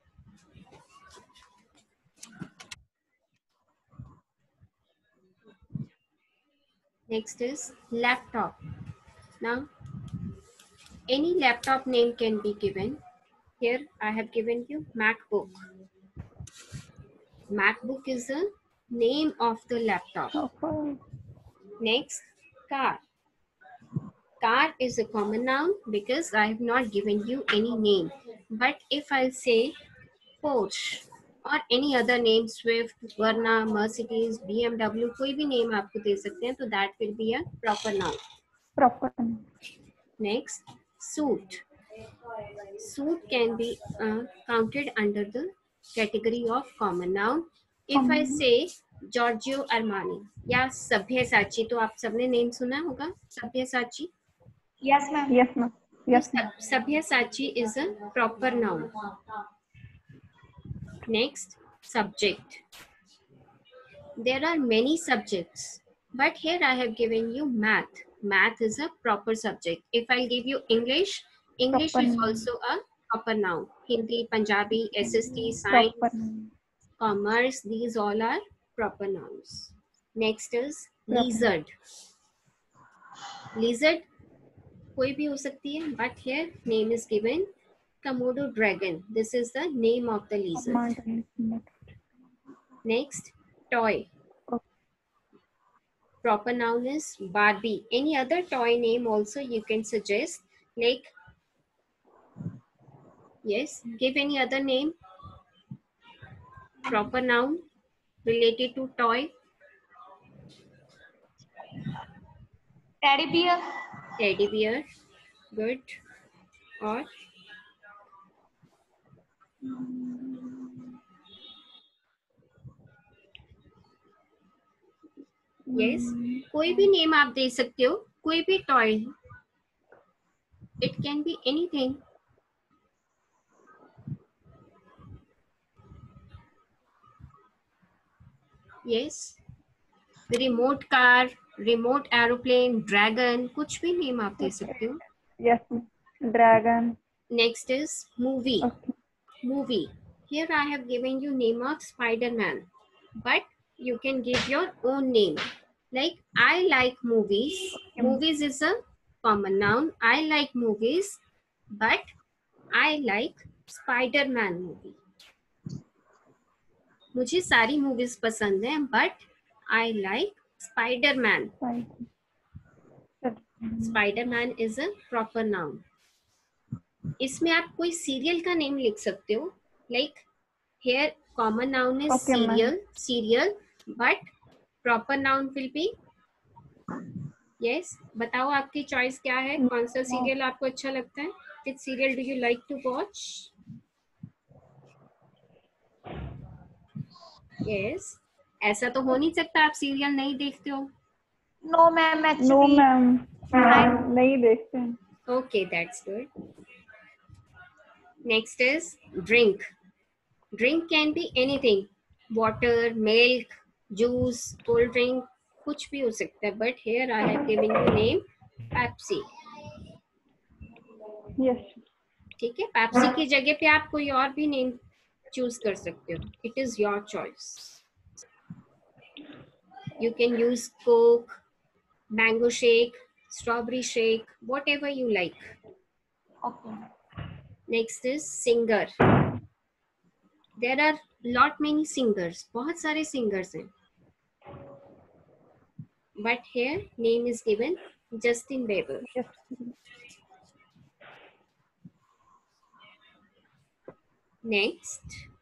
next is laptop. Now any laptop name can be given. Here I have given you MacBook. MacBook is the name of the laptop. Okay. Next, car. Car is a common noun because I have not given you any name. But if I'll say Porsche or any other name, Swift, Verna, Mercedes, B M W, कोई भी name आपको दे सकते हैं, तो that will be a proper noun. Proper. Next, suit. Suit can be uh, counted under the category of common noun. If I say Giorgio Armani या Sabyasachi, तो आप सबने नेम सुना होगा Sabyasachi. Yes, ma'am. Yes, ma'am. Yes, ma'am. Sabyasachi is a proper noun. Next, subject. There are many subjects. But here I have given you math. Math is a proper subject. If I give you English, English Proper is noun. also a proper noun. Hindi, Punjabi, S S T, Proper science, noun. commerce, these all are proper nouns. Next is Proper. lizard. Lizard कोई भी हो सकती है, but here name is given Komodo dragon. This is the name of the lizard. Command. Next, toy. Okay. Proper noun is Barbie. Any other toy name also you can suggest, like, yes, give any other name, proper noun related to toy. Teddy bear. Teddy bear, good. Or yes, कोई भी name आप दे सकते हो, कोई भी toy, it can be anything. Yes, remote car, remote aeroplane, dragon, कुछ भी name आप दे सकते हो. Yes, dragon. Next is movie. Okay. Movie. Here I have given you name of Spider-Man, but you can give your own name. Like, I like movies. Okay. Movies is a common noun. I like movies, but I like Spider-Man movie. मुझे सारी movies पसंद हैं, but I like Spider-Man. Spider-Man is a proper noun. इसमें आप कोई serial का name लिख सकते हो, like here common noun is Okay, ma'am. serial, serial, but proper noun will be. Yes, बताओ आपकी चॉइस क्या है, कौन सा सीरियल आपको अच्छा लगता है? Which serial do you like to watch? Yes, ऐसा तो हो नहीं सकता आप सीरियल नहीं देखते हो. No, ma'am. Actually, No, ma'am. नहीं देखते हैं. Okay, that's good. Next is drink. Drink can be anything. Water, milk, juice, cold drink, कुछ भी हो सकता है. But here I have given you name Pepsi. Yes. ठीक है, Pepsi की जगह पे आप कोई और भी नेम चूज कर सकते हो. It is your choice. You can use Coke, mango shake, strawberry shake, whatever you like. okay. Next is singer. There are lot many singers. बहुत सारे singers हैं. But here name is given Justin Bieber. Yes. Next.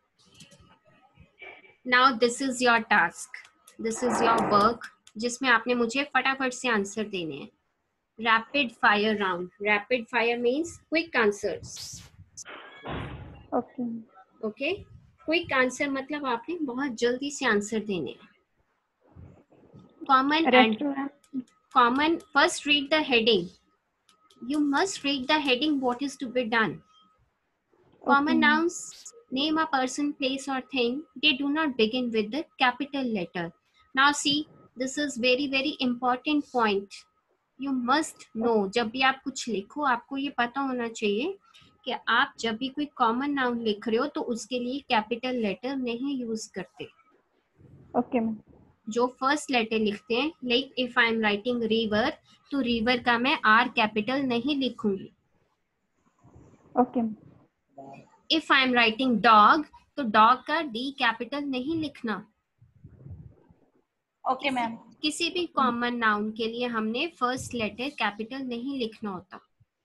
Now this is your task. This is your work, जिसमें आपने मुझे फटाफट से answer देने हैं. Rapid fire round. Rapid fire means quick answers. Okay. Okay. Quick answer मतलब आपने बहुत जल्दी से आंसर देने हैं. Common and Restaurant. common. First read the heading. You must read the heading. What is to be done? Common Okay. nouns name a person, place or thing. They do not begin with the capital letter. Now see, this is very very important point. You must know. जब भी आप कुछ लिखो आपको ये पता होना चाहिए कि आप जब भी कोई कॉमन नाउन लिख रहे हो तो उसके लिए कैपिटल लेटर नहीं यूज करते. Okay, ma'am. जो फर्स्ट लेटर लिखते हैं, like if I am writing river, तो रिवर का मैं आर कैपिटल नहीं लिखूंगी. Okay, ma'am. If I am writing dog, तो डॉग का डी कैपिटल नहीं लिखना. Okay, ma'am. किसी भी कॉमन नाउन के लिए हमने फर्स्ट लेटर कैपिटल नहीं लिखना होता.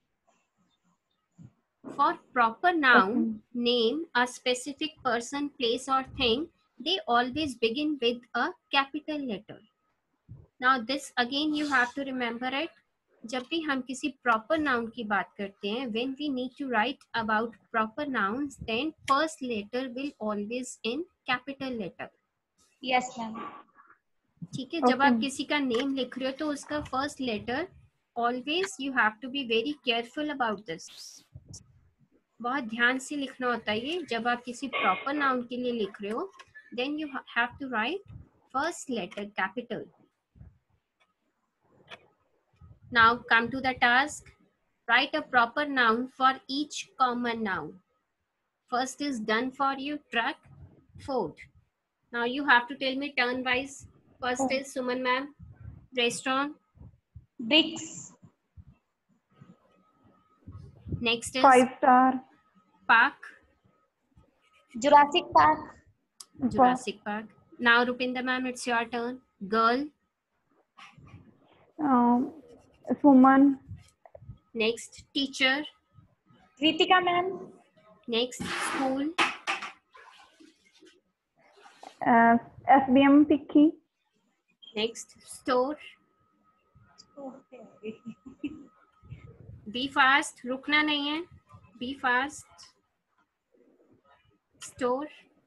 For proper noun name a specific person, place और thing, they always begin with a capital letter. Now this again you have to remember it. जब भी हम किसी proper noun की बात करते हैं, when we need to write about proper nouns, then first letter will always in capital letter. Yes, ma'am. ठीक है, जब आप किसी का नेम लिख रहे हो तो उसका first letter always you have to be very careful about this. बहुत ध्यान से लिखना होता है ये. जब आप किसी proper noun के लिए लिख रहे हो, then you have to write first letter capital. Now come to the task. Write a proper noun for each common noun. First is done for you, truck. Food. Now you have to tell me turn wise. First Oh. is Suman ma'am. Restaurant. Bricks. Next is Five star. park. Jurassic Park. Jurassic Park. Now Rupinder ma'am, it's your turn. Girl. Um, woman. Next teacher. Kritika ma'am. Next school. Uh, S B M Tikki. Next store. Be fast. रुकना नहीं है. Be fast. Store.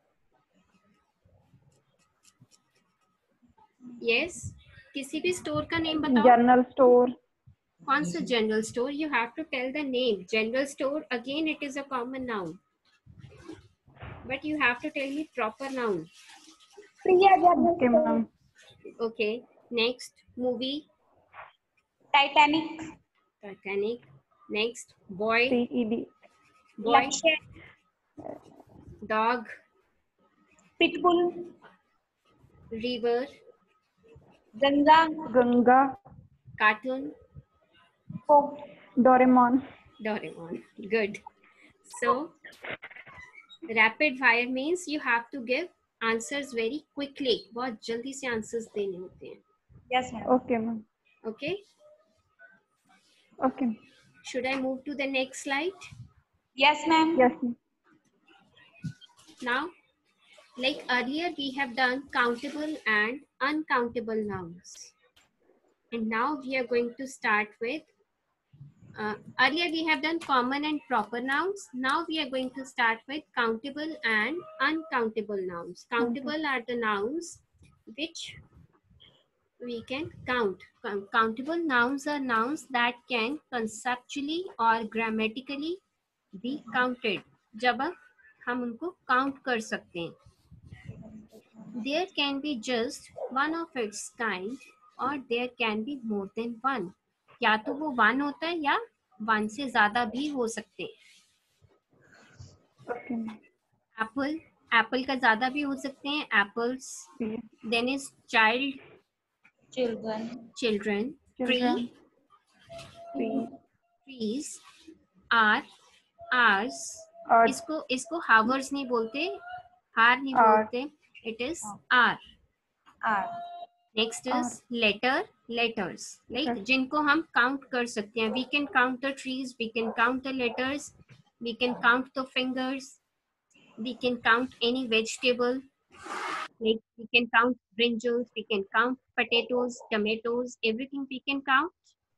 Yes. किसी भी store का name बताओ. General store. कौन सा general store? You have to tell the name. General store, again it is a common noun, but you have to tell me proper noun. Priya General Okay, Store. ma'am. Okay. Next movie. Titanic. Titanic. Next boy. C E D. Boy. Lakshay. Dog. Pitbull. River. Ganga. Ganga. Cartoon. Fog. Doraemon. Doraemon. Good. So rapid fire means you have to give answers very quickly. बहुत जल्दी से answers देने होते हैं. Yes ma'am. Okay, ma'am. Okay. Okay. Should I move to the next slide? Yes ma'am. Yes, ma'am. Now, like earlier, we have done countable and uncountable nouns. And now we are going to start with, uh, earlier we have done common and proper nouns. Now we are going to start with countable and uncountable nouns. Countable are the nouns which we can count. Countable nouns are nouns that can conceptually or grammatically be counted. जब हम उनको count कर सकते हैं. There can be just one of its kind or there can be more than one. या तो वो one होता है या one से ज्यादा भी हो सकते हैं. Okay, ma'am. Apple. Apple का ज्यादा भी हो सकते हैं. Apples. Yeah. Then is child. Children. Children. Children. Tree. Tree. Trees. Are. Ours. Earth. इसको इसको hours नहीं बोलते, हार नहीं Are. बोलते. It is are. Are. Next is letter. Letters. Like Yes. जिनको हम count कर सकते हैं. We can count the trees. We can count the letters. We can count the fingers. We can count any vegetable. Like we can count brinjals. We can count potatoes, tomatoes. Everything we can count.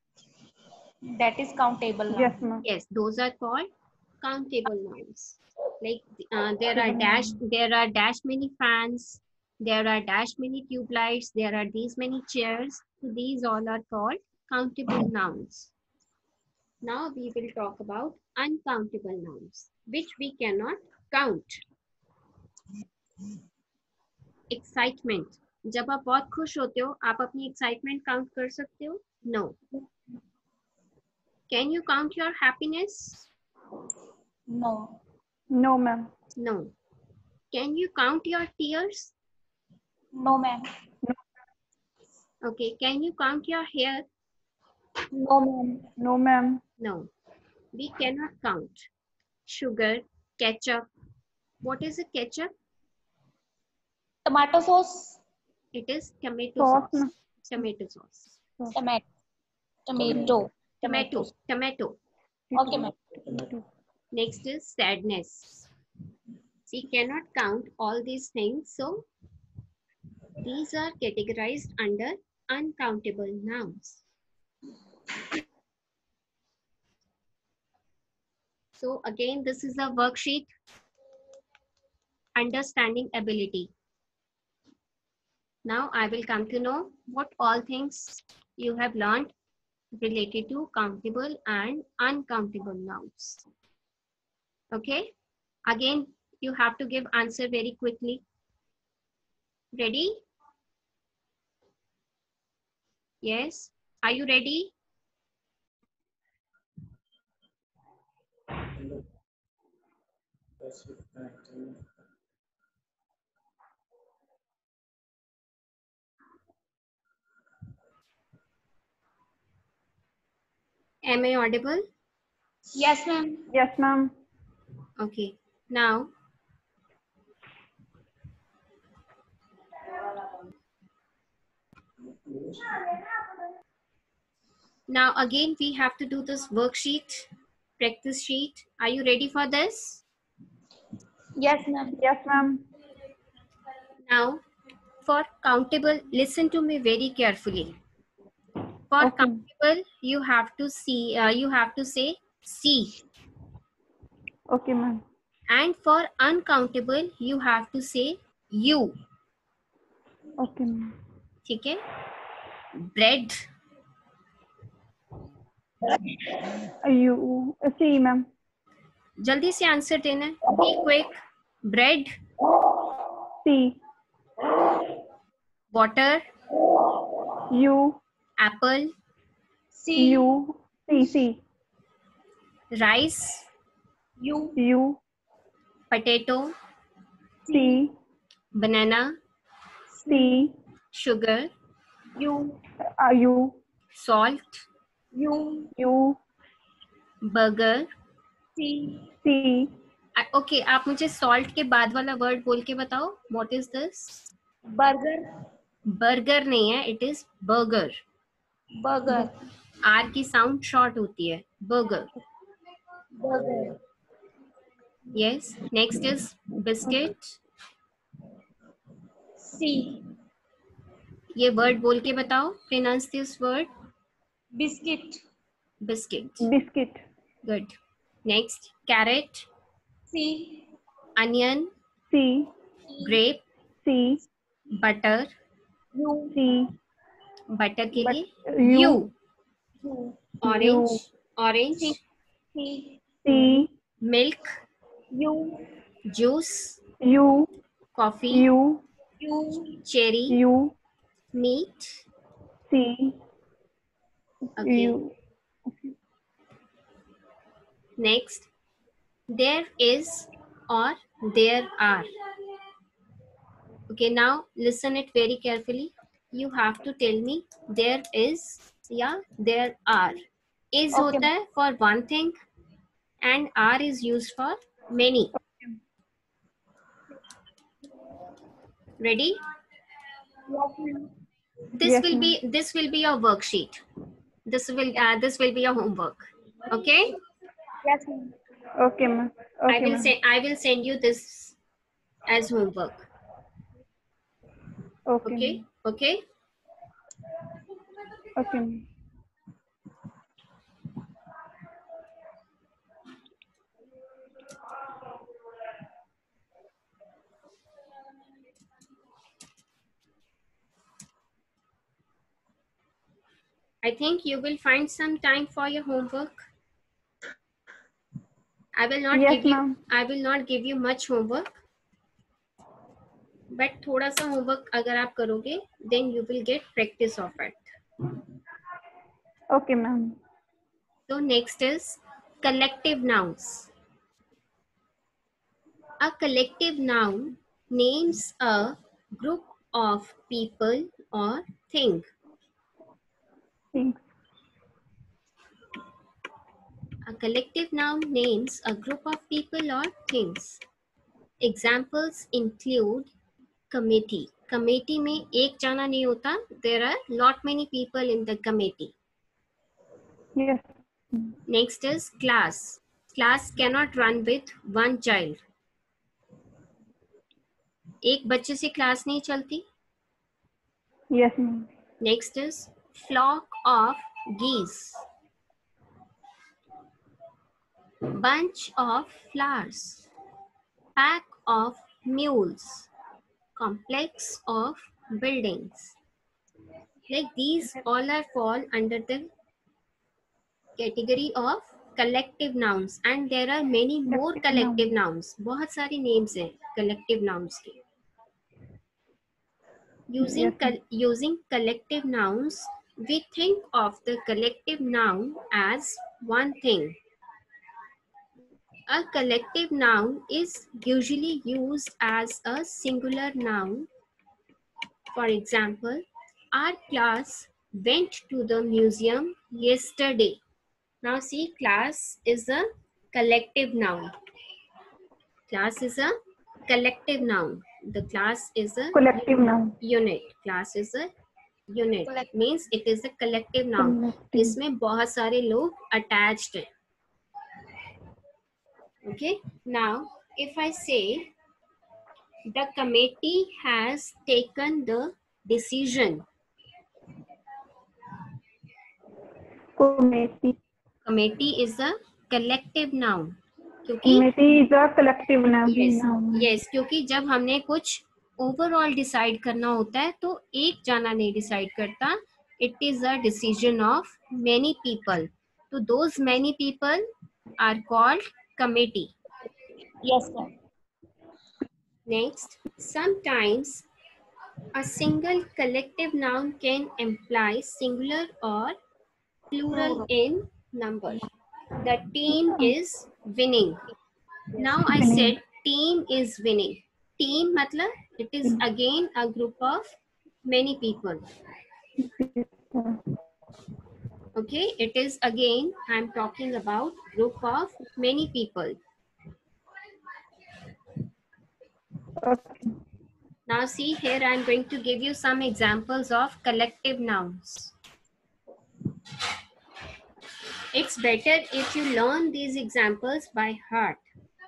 That is countable noun. Yes, ma'am. Yes, those are called countable nouns. Like uh, there are dash, there are dash many fans, there are dash many tube lights, there are these many chairs. So these all are called countable nouns. Now we will talk about uncountable nouns, which we cannot count. Excitement. जब आप बहुत खुश होते हो, आप अपनी excitement count कर सकते हो? No. Can you count your happiness? No. No, ma'am. No. Can you count your tears? No ma'am. Okay. Can you count your hair? No ma'am. No, ma'am. No. We cannot count. Sugar, ketchup. What is a ketchup? Tomato sauce. It is tomato Sauce, sauce. ma'am. Tomato sauce. Tomato. Tomato. Tomato. Tomato. Okay ma'am. Next is sadness. We cannot count all these things. So these are categorized under uncountable nouns. So again, this is a worksheet. Understanding ability. Now I will come to know what all things you have learned related to countable and uncountable nouns. Okay. Again, you have to give answer very quickly. Ready? Yes. Are you ready? Am I audible? Yes, ma'am. Yes, ma'am. Okay. Now, now again we have to do this worksheet, practice sheet. Are you ready for this? Yes, ma'am. Yes, ma'am. Now, for countable, listen to me very carefully. For Okay. countable, you have to see. Uh, you have to say see. Okay, ma'am. And for uncountable, you have to say you. Okay, ma'am. ठीक है? Bread. You see, ma'am. जल्दी से answer देना है. Be quick. Bread. See. Water. You. Apple. C. You. See. See. Rice. U. You. Potato. See. Banana. See. Sugar. U. Are you? Salt. U. You. Burger. C. See. Okay okay, आप मुझे salt के बाद वाला word बोल के बताओ. What is this? Burger. Burger नहीं है, it is burger. Burger. R की साउंड शॉर्ट होती है. Burger. Burger. Yes. Next is biscuit. C. ये वर्ड बोल के बताओ. Pronounce this word. Biscuit. Biscuit. Biscuit. Good. Next carrot. C. Onion. See. Grape. See. Butter. U. See. Butter के But लिए you. U. U. Orange. You. Orange. C. See. Milk. U. Juice. You. Coffee. You. U. Cherry. You. Meat. See. Okay. You. Next, there is or there are. Okay, now listen it very carefully. You have to tell me there is या there are. Is Okay. होता है for one thing and are is used for many. Ready? Yes, ma'am. This Yes, will ma'am. be this will be your worksheet. This will uh, this will be your homework. Okay? Yes, ma'am. Okay, ma'am. I Okay, will ma'am. say I will send you this as homework. Okay. Okay? ma'am. Okay? Okay. ma'am. I think you will find some time for your homework. I will not Yes, give you ma'am. I will not give you much homework. But थोड़ा सा homework अगर आप करोगे, then you will get practice of it. Okay, ma'am. So next is collective nouns. A collective noun names a group of people or thing. Thanks. A collective noun names a group of people or things. Examples include committee. Committee में एक जना नहीं होता. There are lot many people in the committee. Yes. Next is class. Class cannot run with one child. एक बच्चे से class नहीं चलती. Yes, ma'am. Next is flock of geese. Bunch of flowers. Pack of mules. Complex of buildings. Like these all are fall under the category of collective nouns and there are many more Collective collective nouns. बहुत सारी names हैं collective nouns के. Using Yes, col using collective nouns, we think of the collective noun as one thing. A collective noun is usually used as a singular noun. For example, our class went to the museum yesterday. Now see, class is a collective noun. Class is a collective noun. The class is a collective noun. unit. Class is a unit. Collect- Means it is a collective noun. Collective. इसमें बहुत सारे लोग attached हैं. Okay. Now, if I say the committee has taken the decision. Committee. Committee is a collective noun. क्योंकि Committee is a collective noun. yes, noun. yes, क्योंकि जब हमने कुछ ओवरऑल डिसाइड करना होता है तो एक जाना नहीं डिसाइड करता. It is a decision of many people. तो those many people are called committee. Yes, ma'am. Next, sometimes a single collective noun can imply singular or plural in number. The team is winning. Now I Winning. said team is winning. Team matlab it is again a group of many people. Okay, it is again I'm talking about group of many people. Okay. Now see here I'm going to give you some examples of collective nouns. It's better if you learn these examples by heart.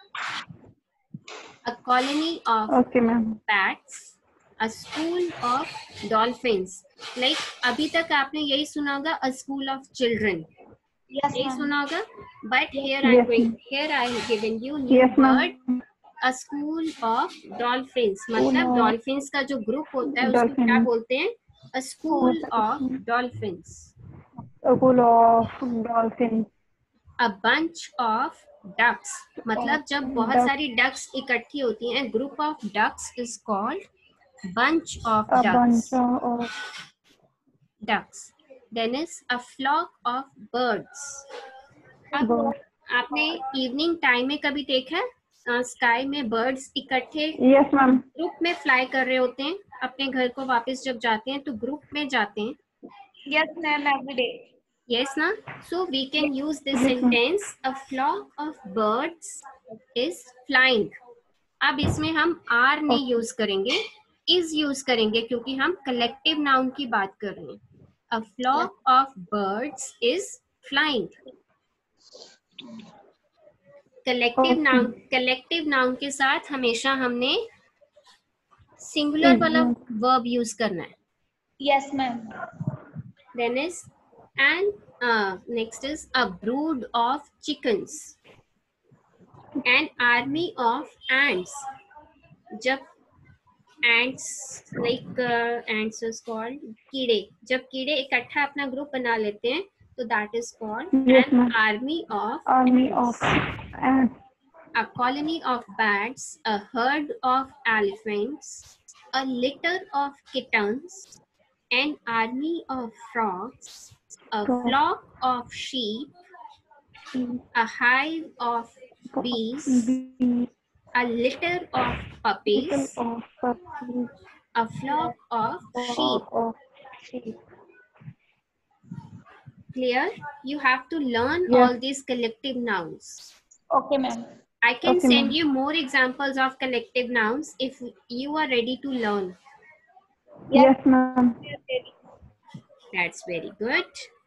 A colony of Okay, ma'am. bats, a school of dolphins. Like अभी तक आपने यही सुना होगा a school of children. Yes, यही ma'am. सुना होगा. But here I'm Yes, going. ma'am. Here I have given you new Yes, word. ma'am. A school of dolphins. School मतलब of dolphins का जो group होता है उसको क्या dolphins. बोलते हैं? A school of dolphins. A school of dolphins. A bunch of ducks. मतलब जब बहुत Ducks. सारी ducks इकट्ठी होती हैं, group of ducks is called bunch of A ducks. bunch of ducks. Then is a flock of birds. अब birds. आपने evening time में कभी देखा है स्काई में बर्ड्स इकट्ठे Yes, ma'am. ग्रुप में फ्लाई कर रहे होते हैं. अपने घर को वापस जब जाते हैं तो ग्रुप में जाते हैं. Yes, ma'am. Every day. Yes ना? So we can use this Yes, ma'am. sentence. A flock of birds is flying. अब इसमें हम are नहीं यूज करेंगे, is यूज करेंगे क्योंकि हम collective noun की बात कर रहे हैं. A flock of birds is flying. Collective Okay. noun, collective noun के साथ हमेशा हमने singular वाला verb यूज करना है. Yes, ma'am. Then is and uh, next is a brood of chickens. An army of ants. जब ants like uh, ants is called कीड़े. जब कीड़े इकट्ठा अपना ग्रुप बना लेते हैं तो that is called Yes, an ma'am. army of Army ants. of ants. A colony of bats, a herd of elephants, a litter of kittens, an army of frogs, a flock of sheep, a hive of bees, Bees. a litter of puppies, Little of puppies. a flock of sheep. Flock of sheep. Clear? You have to learn Yes. all these collective nouns. Okay, ma'am. I can Okay, send ma'am. you more examples of collective nouns if you are ready to learn. Yes, ma'am. That's very good.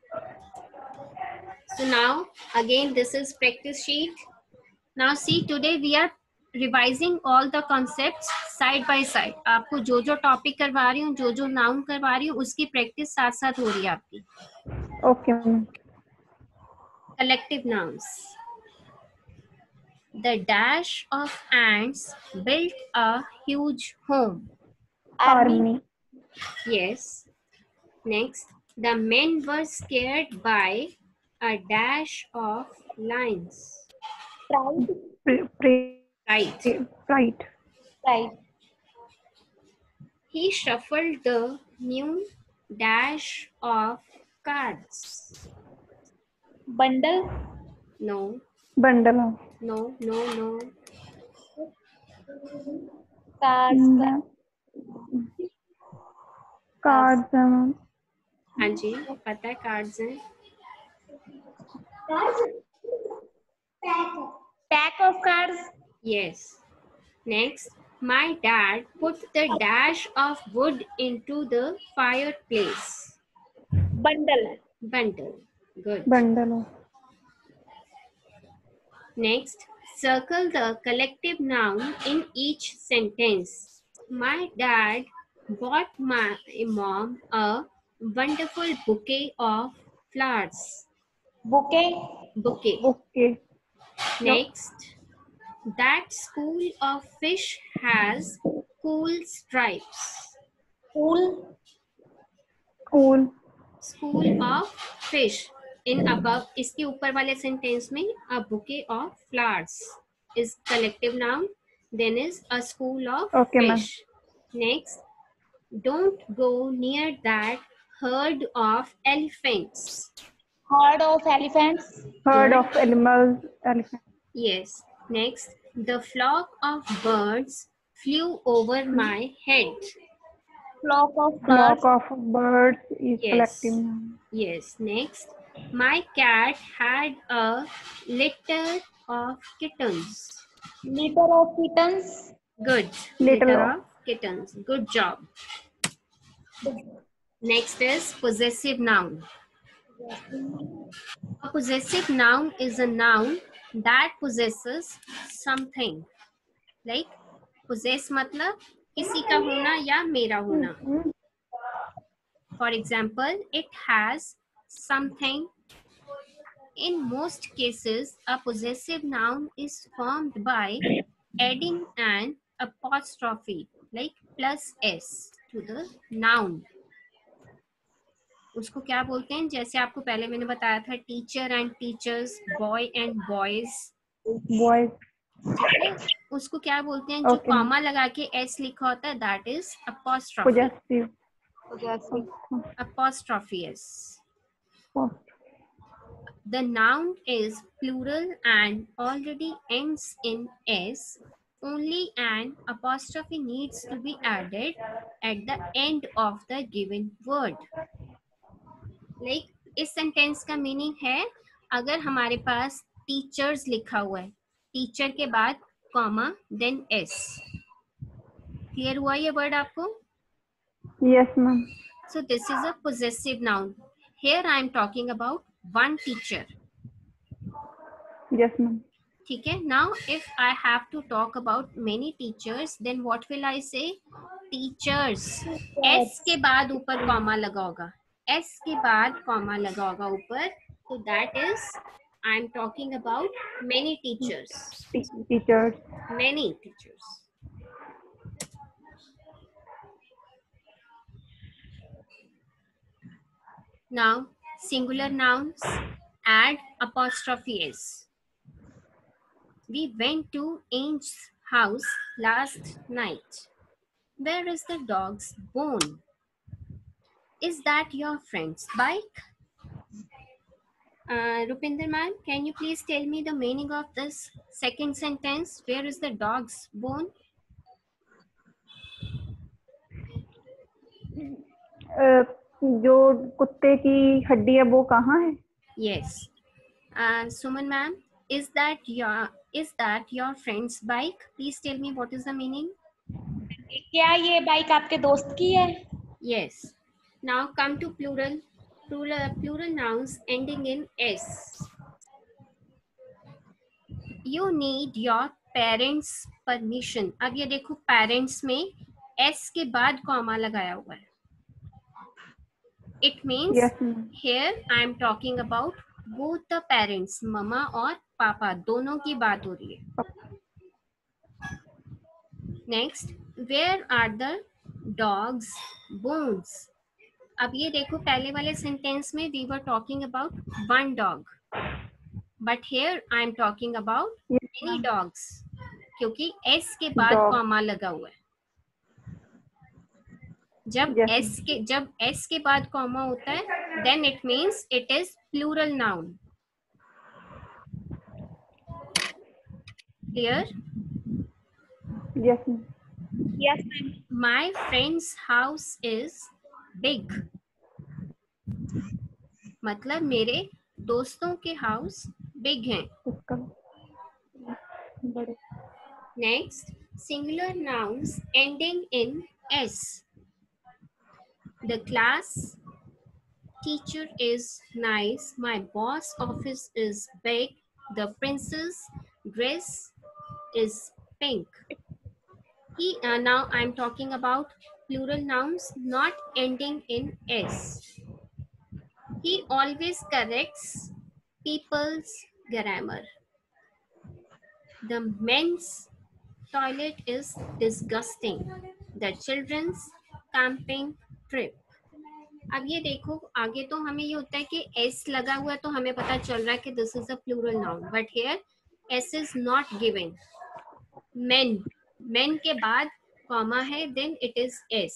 So now again this is practice sheet. Now see, today we are revising all the concepts side by side. आपको जो जो topic करवा रही हूँ, जो जो noun करवा रही हूँ, उसकी प्रैक्टिस साथ साथ हो रही है आपकी. Okay, ma'am. Collective nouns. The dash of ants built a huge home. Army. Yes. Next, the men were scared by a dash of lions. Pride. Pri- pri- Right. Pride. Pride. He shuffled the new dash of cards. Bundle. No. Bundle of. No no no cards का cards है ma'am. हाँ जी पता है cards हैं. Pack of cards. Yes. Next, my dad put the dash of wood into the fireplace. Bundle. Bundle. Good. Bundle हो। Next, circle the collective noun in each sentence. My dad bought my mom a wonderful bouquet of flowers. Bouquet. Bouquet. Okay. Next, that school of fish has cool stripes. Cool. Cool. School of fish. In above, इसके ऊपर वाले sentence में a bouquet of flowers is collective noun. Then is a school of Okay, ma'am. fish. Next, don't go near that herd of elephants. Herd of elephants. Herd Good. Of animals elephant. Yes. Next, the flock of birds flew over my head. Flock of flock birds. Of birds is Yes. Collective noun. Yes. Next, my cat had a litter of kittens. Litter of kittens. Good. Litter Litter of. of kittens. Good job. Next is possessive noun. A possessive noun is a noun that possesses something. Like possess मतलब किसी का होना या मेरा होना. For example, it has something. In most cases, a possessive noun is formed by adding an apostrophe like plus s to the noun. उसको क्या बोलते हैं? जैसे आपको पहले मैंने बताया था teacher and teachers, boy and boys. Boys. ठीक है, उसको क्या बोलते हैं? जो Okay. कॉमा लगा के एस लिखा होता है that is apostrophe. Possessive. Apostrophe s. The noun is plural and already ends in s. Only an apostrophe needs to be added at the end of the given word. Like इस sentence का meaning है अगर हमारे पास teachers लिखा हुआ है, teacher के बाद कॉमा देन एस. क्लियर हुआ ये वर्ड आपको? Yes ma'am. So this is a possessive noun. Here I am talking about one teacher. Yes ma'am. ठीक है. Now if I have to talk about many teachers, then what will I say? Teachers. S के बाद ऊपर comma लगा होगा, S के बाद comma लगा होगा ऊपर, तो that is I am talking about many teachers. Teachers. Many teachers. Now singular nouns add apostrophe s. We went to Ange's house last night. Where is the dog's bone? Is that your friend's bike? Uh, Rupinder ma'am, can you please tell me the meaning of this second sentence? Where is the dog's bone? अ, जो कुत्ते की हड्डी है वो कहाँ है? Yes. Uh, Suman ma'am, is that your is that your friend's bike? Please tell me what is the meaning? क्या ये बाइक आपके दोस्त की है? Yes. Now come to plural. Plural plural nouns ending in s. You need your parents' permission. अब ये देखो parents में s के बाद कॉमा लगाया हुआ है. It means yes ma'am. here I am talking about both the parents, ममा और पापा दोनों की बात हो रही है. Next, where are the dog's bones? अब ये देखो पहले वाले सेंटेंस में we were talking about one dog, but here I am talking about many dogs क्योंकि s के बाद Dog. कॉमा लगा हुआ है. जब Yes. s के जब s के बाद कॉमा होता है then it means it is plural noun. Clear? Yes, ma'am. Yes, ma'am. My friend's house is big. मतलब मेरे दोस्तों के हाउस बिग हैं. इसका बड़े. Next, singular nouns ending in s. The class teacher is nice. My boss office is big. The princess dress is pink. He, uh, now I'm talking about plural nouns not ending in s. He always corrects people's grammar. The men's toilet is disgusting. The children's camping trip. अब ये देखो आगे तो हमें ये होता है कि s लगा हुआ है तो हमें पता चल रहा है कि this is a plural noun, but here s is not given. men men के बाद कॉमा है, then it is s,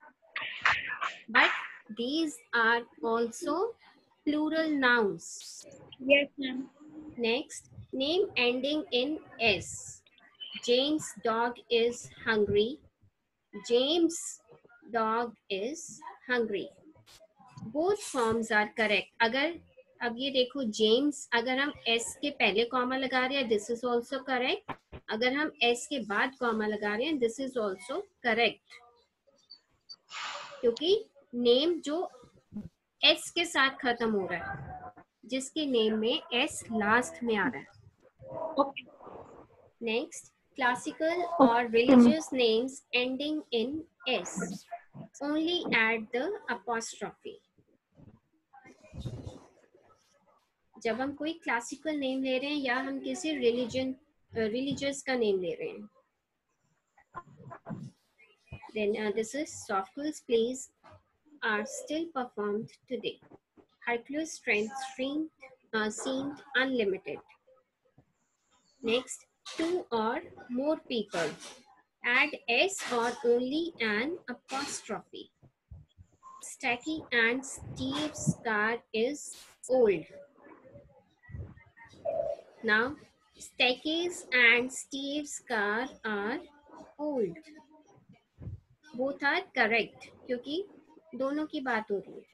but these are also plural nouns. Yes, ma'am. Next, name ending in s. Jane's dog is hungry. James' dog is hungry. Both forms are correct. अगर अब ये देखो James, अगर हम s के पहले comma लगा रहे हैं दिस इज ऑल्सो करेक्ट. अगर हम s के बाद कॉमा लगा रहे हैं दिस इज ऑल्सो करेक्ट, क्योंकि नेम जो s के साथ खत्म हो रहा है, जिसके नेम में s लास्ट में आ रहा है. Okay. Next, classical or religious names ending in s. Only add the apostrophe. जब हम कोई क्लासिकल नेम ले रहे हैं या हम किसी रिलीजन रिलीजियस का नेम ले रहे हैं, then uh, this is Sophocles' plays are still performed today. Hercules' strength seemed, uh, seemed unlimited. Next, two or more people. Add s or only an apostrophe. Stacky and Steve's car is old. Now, Stacky's and Steve's car are old. Both are correct क्योंकि दोनों की बात हो रही है.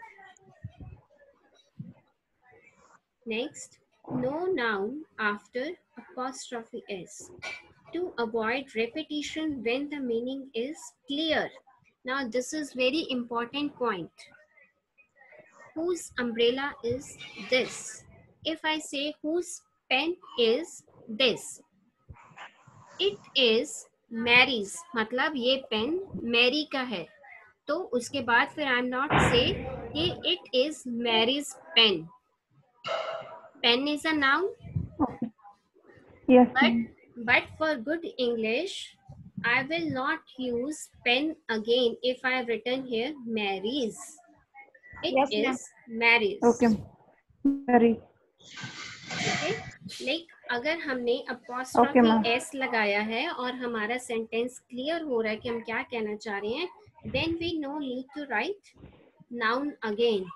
Next, no noun after apostrophe s. To avoid repetition when the meaning is clear. Now, this is very important point. Whose umbrella is this? If I say whose pen is this, it is Mary's. मतलब ये pen Mary का है, तो उसके बाद फिर I am not say कि it is Mary's pen. Pen is a noun. Yes, But ma'am. but for good English, I will not use pen again if I have written here Mary's. It Yes, ma'am. is Mary's. Okay. Very. Okay? Like अगर हमने Okay, apostrophe ma'am. s लगाया है और हमारा sentence clear हो रहा है कि हम क्या कहना चाह रहे हैं, then we no need to write noun again.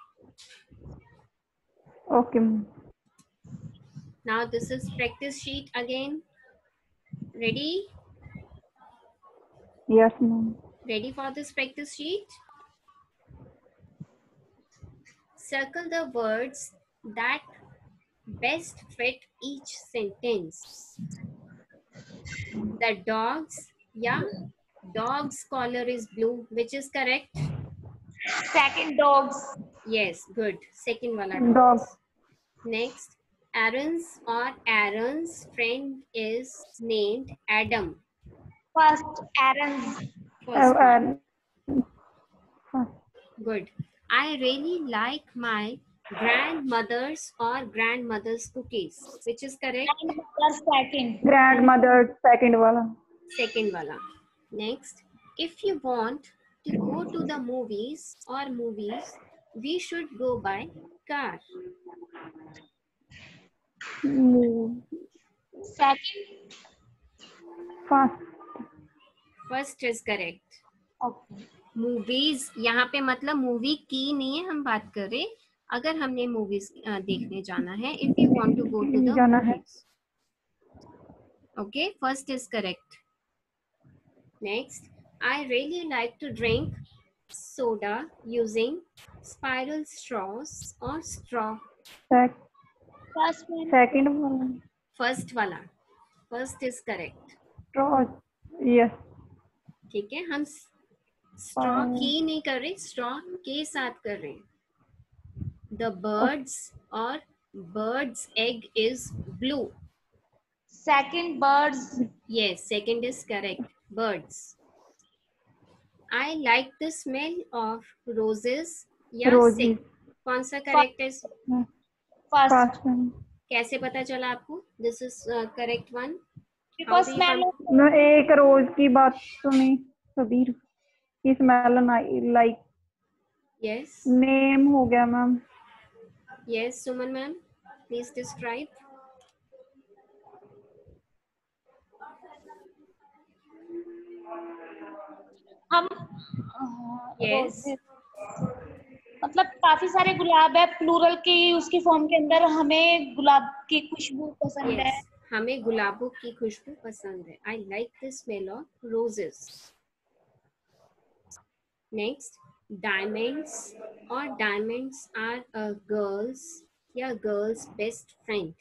Okay, ma'am. Now this is practice sheet again. Ready? Yes, ma'am. Ready for this practice sheet? Circle the words that best fit each sentence. The dogs, yeah, dog's collar is blue, which is correct? Second, dogs. Yes, good. Second wala Dog. dogs. Next, Aaron's or Aaron's friend is named Adam. First, Aaron's. First Uh, one. uh, Good. I really like my grandmother's or grandmother's cookies, which is correct? Grandmother, second. grandmother, second wala. Second wala. Next, if you want to go to the movies or movies, we should go by car. Move. Second. First. First is correct. Okay. Movies यहाँ पे मतलब movie की नहीं है हम बात कर रहे, अगर हमने मूवीज देखने जाना है, if you want to go to the जाना है. Movies. Okay, first is correct. Next, I really like to drink soda using spiral straws or straw. Sec- First one. second one. First वाला, first is correct. Straw. Yes. ठीक है, हम straw Uh, की नहीं कर रहे, स्ट्रॉ के साथ कर रहे हैं. The birds or bird's egg is blue. Second, birds. Yes, second is correct. Birds. I like the smell of roses. या Roses. sec- कौन सा करेक्ट है? First. First one. कैसे पता चला आपको? This is uh, correct one. Because How do you smell. com- मैं एक रोज की बात सुनी सबीर की स्मेल लाइक Yes. नेम हो गया ma'am. Yes, Suman ma'am. Please describe. हम Yes. roses. मतलब काफी सारे गुलाब है प्लूरल की उसकी फॉर्म के अंदर हमें गुलाब की खुशबू पसंद है. Yes. हमें गुलाबों की खुशबू पसंद है. I like the smell of roses. Next, diamonds or diamonds are a girl's या girl's best friend.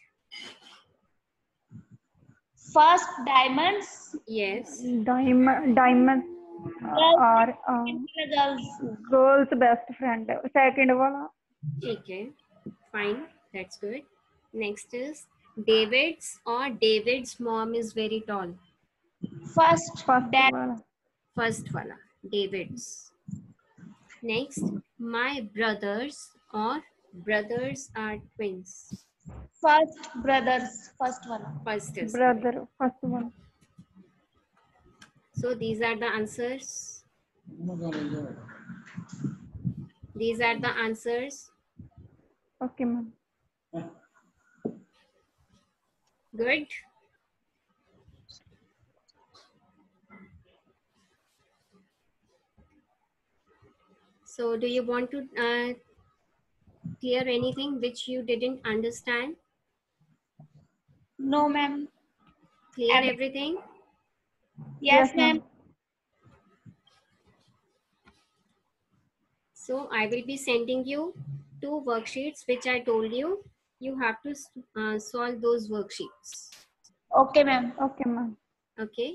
First, diamonds. Yes. Diamond diamond Girls. Are Girls. Girls best friend. Second वाला. ठीक है. Fine. That's good. Next is David's or David's mom is very tall. First, first dad. वाला. First वाला David's. Next, my brothers or brothers are twins. First, brothers. First one. First is brother. First वाला. so these are the answers. These are the answers. Okay ma'am. Good. So do you want to uh, clear anything which you didn't understand? No, ma'am. Clear Every- everything? Yes, Yes, ma'am. ma'am. So I will be sending you two worksheets which I told you. You have to uh, solve those worksheets. Okay, ma'am. Okay ma'am. Okay.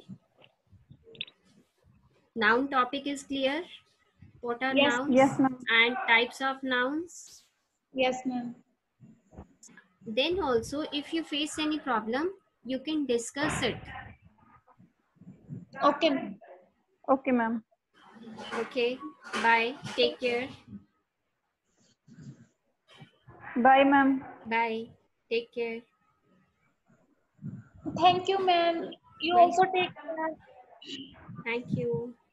Noun topic is clear. What are Yes. nouns Yes ma'am. and types of nouns? Yes, ma'am. Then also, if you face any problem, you can discuss it. Okay, ma'am. Okay ma'am. Okay. Bye. Take care. Bye ma'am. Bye. Take care. Thank you, ma'am. You Welcome. also take care. Thank you.